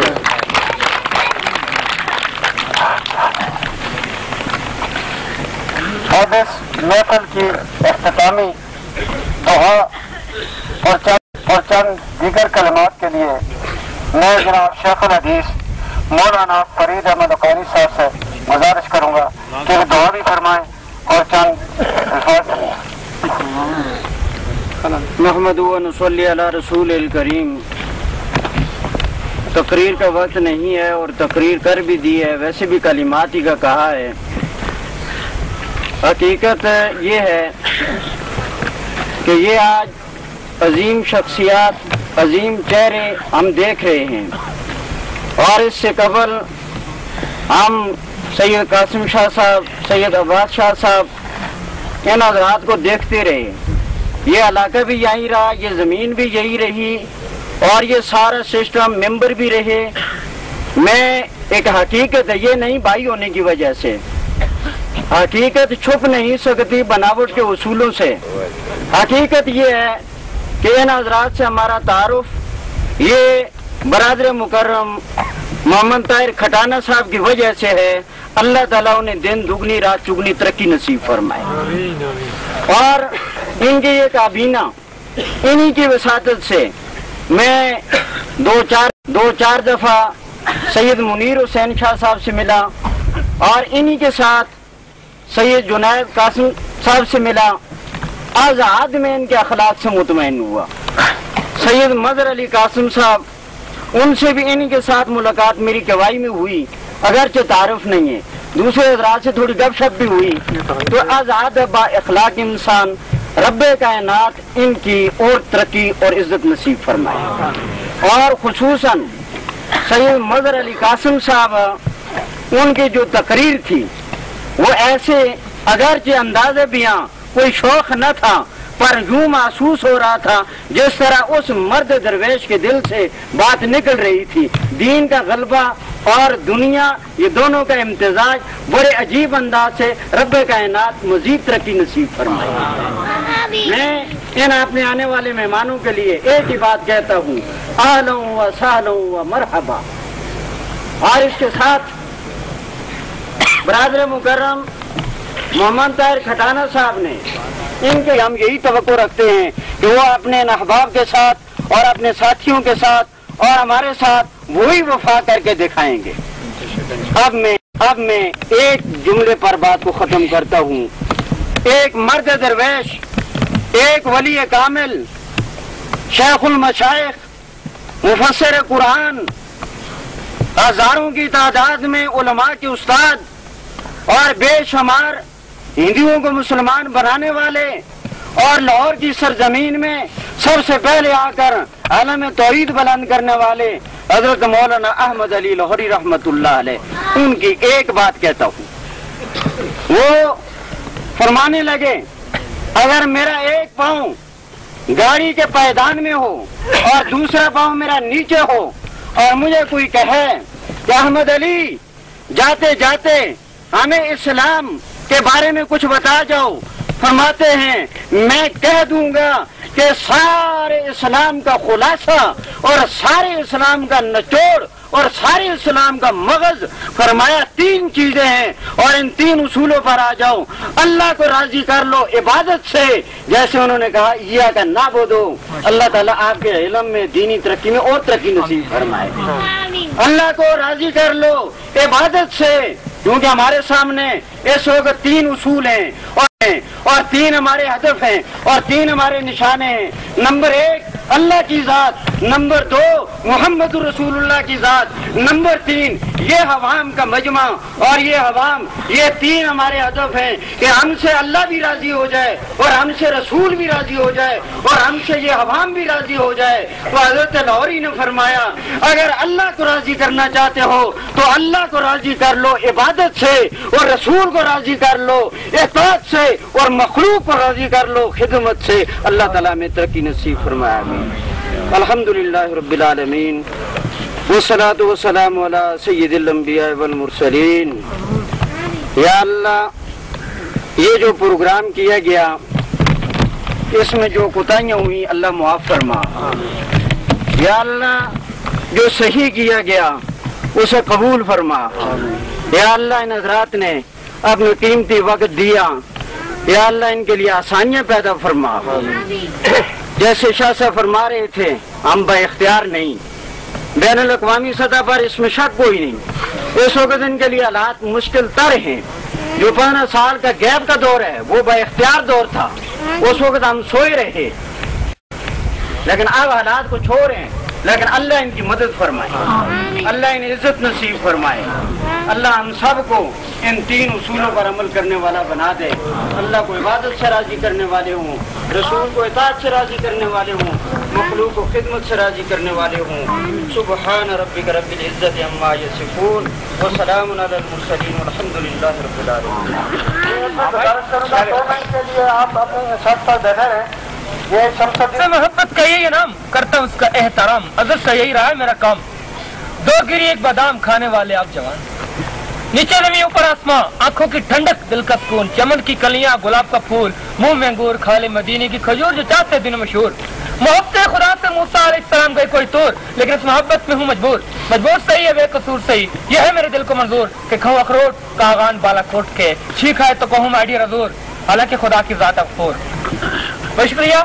اور اس محفل کی اختتامی دعا اور چند اور چند دیگر کلمات کے لیے میں جناب شیخ الحدیث مولانا فرید احمد قاری صاحب سے گزارش کروں گا کہ وہ دعا بھی فرمائیں اور چند الفاظ. محمد و نصلی علی رسول الکریم. تقریر کا وقت نہیں ہے اور تقریر کر بھی دی ہے, ویسے بھی کلمات ہی کا کہا ہے. حقیقت یہ ہے کہ یہ آج عظیم شخصیات عظیم چہرے ہم دیکھ رہے ہیں اور اس سے قبل ہم سید قاسم شاہ صاحب, سید عباس شاہ صاحب ان حضرات کو دیکھتے رہے. یہ علاقہ بھی یہی رہا, یہ زمین بھی یہی رہی اور یہ سارا سسٹم ممبر بھی رہے. میں ایک حقیقت ہے, یہ نہیں بھائی ہونے کی وجہ سے, حقیقت چھپ نہیں سکتی بناوٹ کے اصولوں سے. حقیقت یہ ہے کہ ان حضرات سے ہمارا تعارف یہ برادر مکرم محمد طاہر کھٹانہ صاحب کی وجہ سے ہے. اللہ تعالیٰ انہیں دن دگنی رات چگنی ترقی نصیب فرمائے. اور ان کی یہ کابینہ انہی کی وساطت سے میں دو چار دو چار دفعہ سید منیر حسین شاہ صاحب سے ملا اور انہی کے ساتھ سید جنید قاسم صاحب سے ملا. آزاد میں ان کے اخلاق سے مطمئن ہوا. سید مظہر علی قاسم صاحب, ان سے بھی انہی کے ساتھ ملاقات میری گواہی میں ہوئی, اگرچہ تعارف نہیں ہے, دوسرے حضرات سے تھوڑی گپ شپ بھی ہوئی. تو آزاد با اخلاق انسان رب کائنات ان کی اور ترقی اور عزت نصیب فرمائے. اور خصوصاً سید مظہر علی قاسم صاحب ان کی جو تقریر تھی وہ ایسے اگرچہ انداز بیاں کوئی شوق نہ تھا، پر یوں محسوس ہو رہا تھا جس طرح اس مرد درویش کے دل سے بات نکل رہی تھی۔ دین کا غلبہ اور دنیا، یہ دونوں کا امتزاج بڑے عجیب انداز سے رب کائنات مزید ترقی نصیب فرمائے۔ میں ان اپنے آنے والے مہمانوں کے لیے ایک ہی بات کہتا ہوں، اہلا و سہلا و مرحبا۔ اور اس کے ساتھ برادر مکرم محمد طاہر کھٹانہ صاحب نے، ان کے ہم یہی توقع رکھتے ہیں کہ وہ اپنے احباب کے ساتھ اور اپنے ساتھیوں کے ساتھ اور ہمارے ساتھ وہی وفا کر کے دکھائیں گے۔ اب میں اب میں ایک جملے پر بات کو ختم کرتا ہوں۔ ایک مرد درویش، ایک ولی کامل، شیخ المشائخ، مفسر قرآن، ہزاروں کی تعداد میں علماء کے استاد اور بے شمار ہندوؤں کو مسلمان بنانے والے، اور لاہور کی سرزمین میں سب سے پہلے آ کر عالم توحید بلند کرنے والے حضرت مولانا احمد علی لاہوری رحمت اللہ علیہ، ان کی ایک بات کہتا ہوں۔ وہ فرمانے لگے، اگر میرا ایک پاؤں گاڑی کے پائیدان میں ہو اور دوسرا پاؤں میرا نیچے ہو، اور مجھے کوئی کہے کہ احمد علی جاتے جاتے ہمیں اسلام کے بارے میں کچھ بتا جاؤ، فرماتے ہیں میں کہہ دوں گا کہ سارے اسلام کا خلاصہ اور سارے اسلام کا نچوڑ اور سارے اسلام کا مغز فرمایا تین چیزیں ہیں، اور ان تین اصولوں پر آ جاؤ۔ اللہ کو راضی کر لو عبادت سے، جیسے انہوں نے کہا یا کا نعبدو، اللہ تعالیٰ آپ کے علم میں، دینی ترقی میں اور ترقی نصیب فرمائے۔ اللہ کو راضی کر لو عبادت سے، کیونکہ ہمارے سامنے اس وقت تین اصول ہیں اور اور تین ہمارے ہدف ہیں اور تین ہمارے نشانے ہیں۔ نمبر ایک اللہ کی ذات، نمبر دو محمد رسول اللہ کی ذات، نمبر تین یہ عوام کا مجمع اور یہ عوام، یہ تین ہمارے ہدف ہیں کہ ہم سے اللہ بھی راضی ہو جائے اور ہم سے رسول بھی راضی ہو جائے اور ہم سے یہ عوام بھی راضی ہو جائے۔ تو حضرت لاہوری نے فرمایا اگر اللہ کو راضی کرنا چاہتے ہو تو اللہ کو راضی کر لو عبادت سے، اور رسول کو راضی کر لو اطاعت سے، اور مخلوق کو راضی کر لو خدمت سے۔ اللہ تعالیٰ میں ترقی نصیب فرمایا۔ الحمدللہ رب العالمین، والصلاة والسلام علی سید الانبیاء والمرسلین۔ یا اللہ، یہ جو پروگرام کیا گیا اس میں جو کوتاہیاں ہوئی اللہ معاف فرما۔ یا اللہ، جو صحیح کیا گیا اسے قبول فرما۔ یا اللہ، ان حضرات نے اپنے قیمتی وقت دیا، یا اللہ ان کے لیے آسانیاں پیدا فرما۔ جیسے شاہ صاحب فرما رہے تھے ہم با اختیار نہیں، بین الاقوامی سطح پر اس میں شک کوئی نہیں، اس وقت ان کے لیے حالات مشکل تر ہیں۔ جو پندرہ سال کا گیپ کا دور ہے وہ با اختیار دور تھا، اس وقت ہم سوئے رہے، لیکن اب حالات کو چھوڑ رہے ہیں، لیکن اللہ ان کی مدد فرمائے، اللہ انہیں عزت نصیب فرمائے، اللہ ہم سب کو ان تین اصولوں پر عمل کرنے والا بنا دے۔ اللہ کو عبادت سے راضی کرنے والے ہوں، رسول کو اطاعت سے راضی کرنے والے ہوں، مخلوق کو خدمت سے راضی کرنے والے ہوں۔ سبحان ربک رب العزت عما یصفون وسلام علی المرسلین والحمد للہ رب العالمین۔ آپ اپنے ساتھ ساتھ بیٹھے رہیں۔ میں محبت کا یہی نام کرتا ہوں، اس کا احترام، عزت سے یہی رہا ہے میرا کام۔ دو گری ایک بادام کھانے والے آپ جوان، نیچے زمین اوپر آسماں، آنکھوں کی ٹھنڈک دل کا سکون، چمن کی کلیاں گلاب کا پھول، منہ میں انگور، کھالے مدینے کی کھجور، جو چاہتے دن مشہور۔ محبت خدا سے موسیٰ علیہ السلام گئے کوئی طور، لیکن اس محبت میں ہوں مجبور، مجبور صحیح ہے بے قصور صحیح، یہ ہے میرے دل کو منظور کہ کھاؤں اخروٹ کاغان بالا کوٹ کے، چھینک آئے تو کہوں آئیڈی رضور، حالانکہ خدا کی ذات غفور۔ بہت شکریہ۔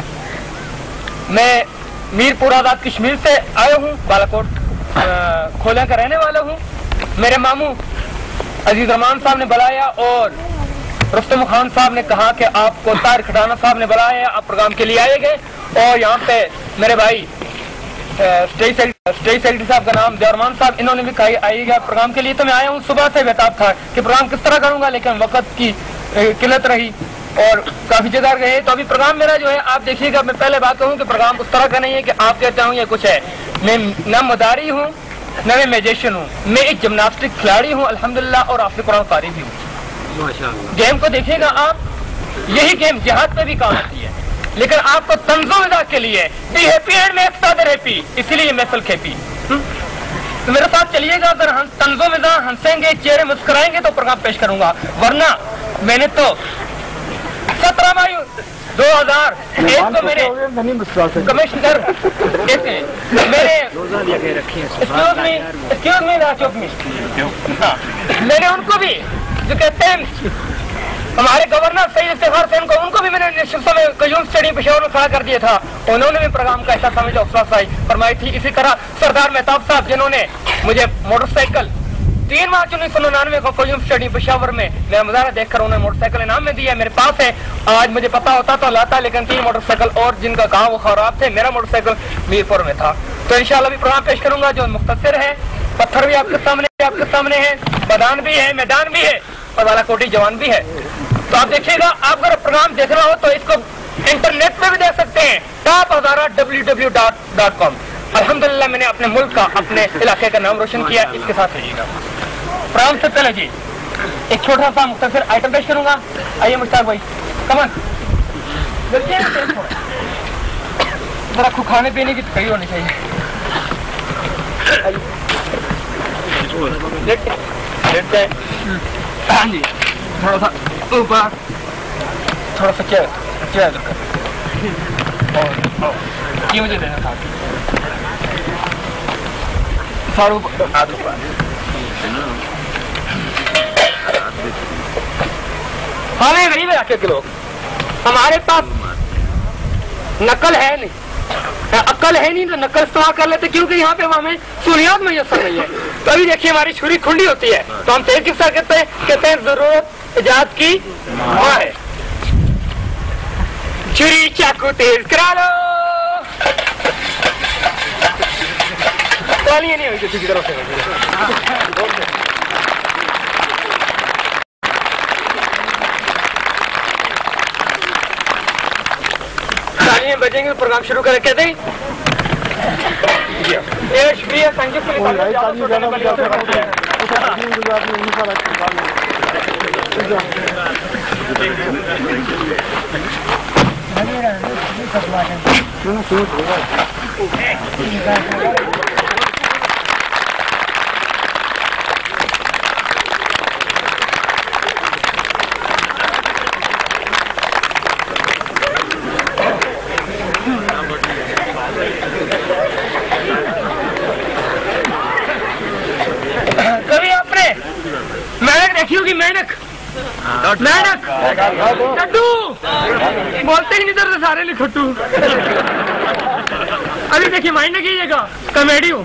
میں میر پور آزاد کشمیر سے آیا ہوں، بالا کوٹ کھولے کا رہنے والا ہوں۔ میرے ماموں عزیز رحمان صاحب نے بلایا اور رستم خان صاحب نے کہا کہ آپ کو طاہر کھٹانہ صاحب نے بلایا، آپ پروگرام کے لیے آئے گئے، اور یہاں پہ میرے بھائی اسٹیج سیکرٹری صاحب کا نام دیورمان صاحب، انہوں نے بھی کہا آئیے گا پروگرام کے لیے۔ تو میں آیا ہوں، صبح سے بےتاب تھا کہ پروگرام کس طرح کروں گا، لیکن وقت کی قلت رہی اور کافی جگہ گئے، تو ابھی پروگرام میرا جو ہے آپ دیکھیے گا۔ میں پہلے بات کہوں کہ پروگرام اس طرح کا نہیں ہے کہ آپ کہتے ہوں یا کچھ ہے، میں نہ مداری ہوں نہ میں میوزیشین ہوں، میں ایک جمناسٹک کھلاڑی ہوں الحمدللہ، اور حافظ قرآن قاری بھی ہوں۔ گیم کو دیکھیے گا آپ، यही गेम जिहाद पे भी काम आती है, लेकिन आपको तंजो मिजाज के लिए be happy and make other happy, इसीलिए महफिल खेपी। तो मेरे साथ चलिएगा, अगर हम तंजो मिजाज हंसेंगे, चेहरे मुस्कुराएंगे तो प्रोग्राम पेश करूंगा, वरना मैंने तो सत्रह मई दो हजार एक को मेरे कमिश्नर मेरे एक्सक्यूज मी एक्सक्यूज मी राजोग में मैंने उनको भी जो कहते हैं हमारे गवर्नर सैयद इफ्तिखार हुसैन को, उनको भी मैंने निश्चित समय कयूम स्टेडियम पेशावर में खड़ा कर दिया था, उन्होंने भी प्रोग्राम का ऐसा समझ हौसला फरमाई थी। इसी तरह सरदार मेहताब साहब जिन्होंने मुझे मोटरसाइकिल तीन मार्च उन्नीस सौ निन्यानवे को कयूम स्टेडियम पेशावर में मेरा मुजाहरा देखकर उन्होंने मोटरसाइकिल इनाम में दिया, मेरे पास है। आज मुझे पता होता तो लाता, लेकिन तीन मोटरसाइकिल और जिनका गाँव वो खराब थे, मेरा मोटरसाइकिल मीरपुर में था। तो इंशाल्लाह भी प्रोग्राम पेश करूंगा जो मुख्तसर है। पत्थर भी आपके सामने आपके सामने है, मैदान भी है मैदान भी है और बालाकोटी जवान भी है। तो आप देखिएगा, आप अगर प्रोग्राम देखना हो तो इसको इंटरनेट पे भी देख सकते हैं, top Hazara W W dot dot com. अल्हम्दुलिल्लाह मैंने अपने मुल्क का, अपने इलाके का नाम रोशन किया। इसके साथ रहिएगा। प्रोग्राम से पहले जी एक छोटा सा मुख्तसर आइटम पेश करूंगा। आइए मुश्ताक भाई, कमन जरा खूब खाने पीने की तैयारी होनी चाहिए। हाँ जी, थोड़ा सा ऊपर, थोड़ा सा चेयर चेयर ये मुझे देना था सारू हमें गरीब इलाके के लोग, हमारे पास नकल है नहीं, अक्ल है नहीं तो नकल इस्तेमाल कर लेते, क्योंकि यहाँ पे हमें सुनियात मैसर नहीं है। तो अभी देखिए हमारी छुरी खुंडी होती है तो हम तेज किस तरह कहते हैं कहते हैं जरूरत इजाद की माँ है। छुरी चाकू तेज करा लो, तालियां नहीं हुई किसी की तरफ से। तालियां बजेंगे तो प्रोग्राम शुरू करें, कहते हैं ये शुक्रिया संगीत के कभी आपने मेहनत देखी होगी, मेहनत मेहनत लड्डू बोलते ही नहीं तो सारे लिए खट्टू। अभी देखिए माइंड कीजिएगा, कॉमेडी हूँ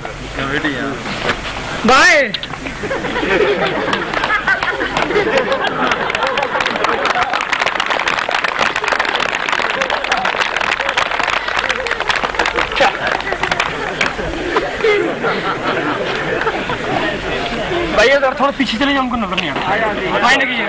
बाय। भाई अगर थोड़ा पीछे चले जाए हमको नजर नहीं आता, माइंड कीजिएगा।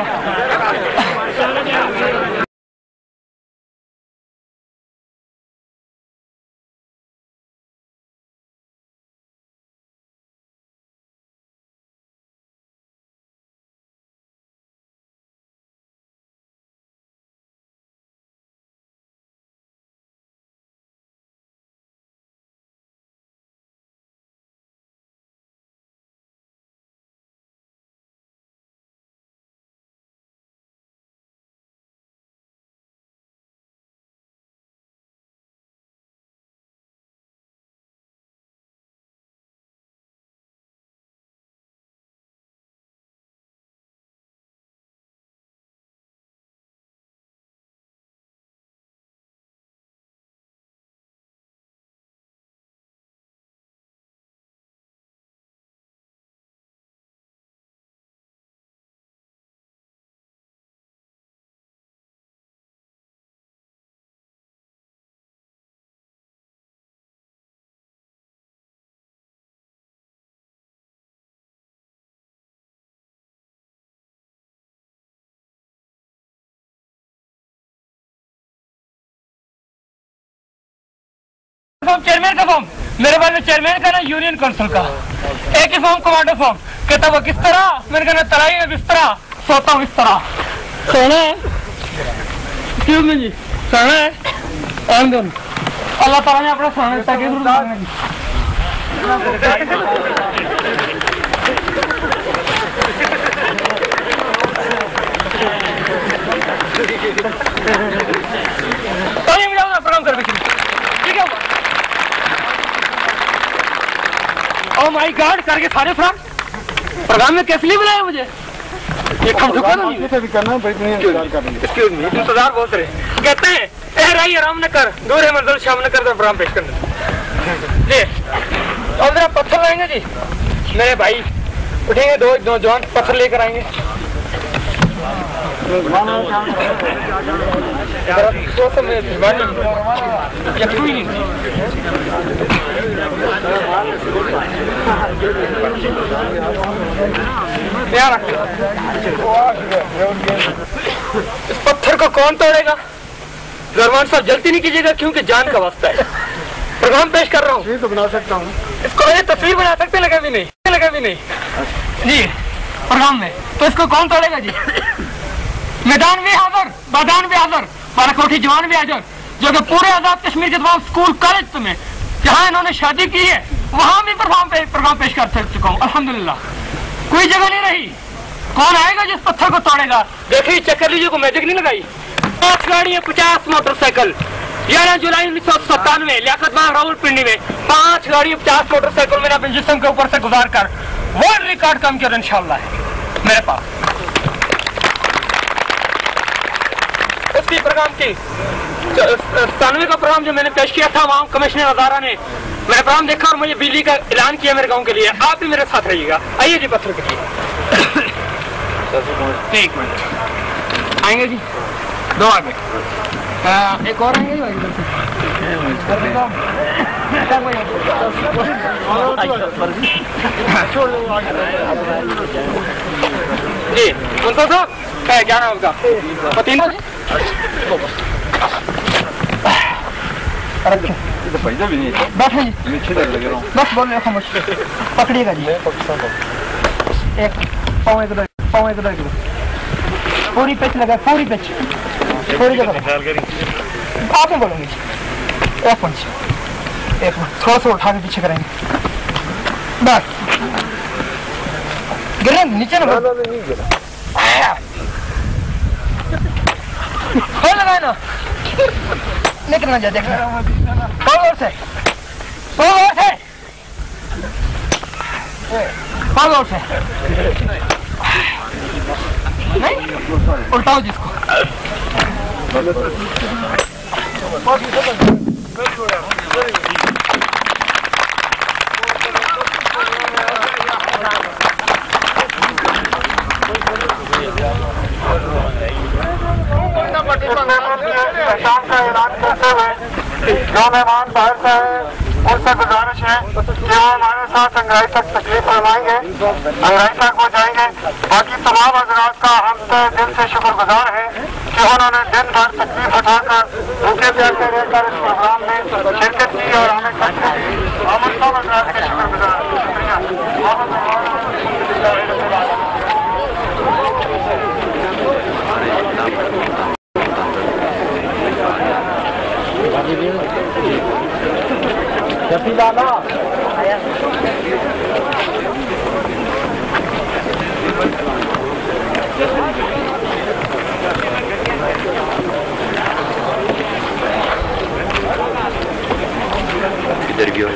चेयरमैन का फॉर्म मेरे पास में, चेयरमैन का ना यूनियन काउंसिल का। एक ही फॉर्म कमांडर फॉर्म, कहता वो किस तरह, मैंने कहना तराई में बिस्तरा, सोता हूँ इस तरह सोना है। एक्सक्यूज मी जी सहना है आमदन अल्लाह ताला ने अपना सहना देता है प्रोग्राम कर ठीक है ओ माय गॉड करके सारे फ्राम प्रोग्राम में कैसे लिए बुलाया मुझे ये कम ठुका नहीं भी करना है भाई इंतजार कर रहे एक्सक्यूज मी इंतजार बहुत रहे कहते हैं ए राई आराम न कर दूर मंजिल शाम न कर तो प्रोग्राम पेश करना जी और जरा पत्थर लाएंगे जी मेरे भाई उठेंगे दो नौजवान पत्थर लेकर आएंगे इस पत्थर को कौन तोड़ेगा? दरबान साहब जल्दी नहीं कीजिएगा क्योंकि जान का वास्ता है। प्रोग्राम पेश कर रहा हूँ तो बना सकता हूँ इसको ये तस्वीर बना सकते लगा भी नहीं लगा भी नहीं जी प्रोग्राम में तो इसको कौन तोड़ेगा जी? मैदान भी हाजिर मैदान भी हाजिर बालाकोठी जवान भी हाजिर जो कि पूरे आजाद कश्मीर के तमाम स्कूल कॉलेज में जहाँ इन्होंने शादी की है वहाँ भी प्रोग्राम पे, प्रोग्राम पेश कर चुका हूँ अल्हम्दुलिल्लाह। कोई जगह नहीं रही। कौन आएगा जिस पत्थर को तोड़ेगा? देखिए चक्कर लीजिए को मैजिक नहीं लगाई। पांच गाड़ियाँ पचास मोटरसाइकिल ग्यारह जुलाई उन्नीस सौ सत्तानवे लियाकत बाग रावलपिंडी में पांच गाड़ी पचास मोटरसाइकिल मैंने अपने जिस्म के ऊपर से गुजार कर वर्ल्ड रिकॉर्ड कम किया इंशाल्लाह है मेरे पास। उसकी प्रोग्राम की सतानवे का प्रोग्राम जो मैंने पेश किया था वहाँ कमिश्नर हजारा ने मैंने प्रोग्राम देखा और मुझे बिजली का ऐलान किया मेरे गांव के लिए। आप भी मेरे साथ रहिएगा। आइए जी पत्थर के लिए एक मिनट आएंगे जी दो आगे एक और आएंगे जी उनको साहब क्या नाम उसका पतीना जी बैठे जी बस बोल रहे खामोश पकड़िएगा जी एक पाँव एक पाँव एक पूरी पिच लगा पूरी पिच पूरी जगह आप ही बोलेंगे एक मिनट एक मिनट थोड़ा सा उठा के पीछे करेंगे बस गिरे नीचे ना खोल लगाए ना निकल ना जा देख और से और से और से नहीं उल्टाओ जिसको शाम का ऐलान करते हुए जो मेहमान बाहर से हैं उनसे गुजारिश है कि वो हमारे साथ अंगराई तक तकलीफ फरमाएंगे अंगराई तक वो जाएंगे। बाकी तमाम हजरात का हम तो दिल से शुक्रगुजार हैं कि उन्होंने दिन भर तकलीफ उठाकर भूखे प्यासे रहकर इस प्रोग्राम में शिरकत की और हमें करते हम उन सब हजरात के शुक्रगुजार इधर भी हो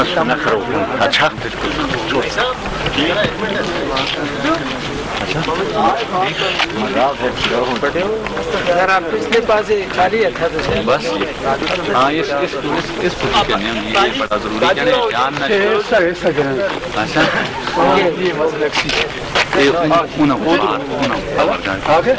اچھا پچھلے پاس خالی تھا بس ہاں اس اس اس پوچھ کے نیم یہ بڑا ضروری ہے جان نہ اچھا یہ انہوں انہوں آگے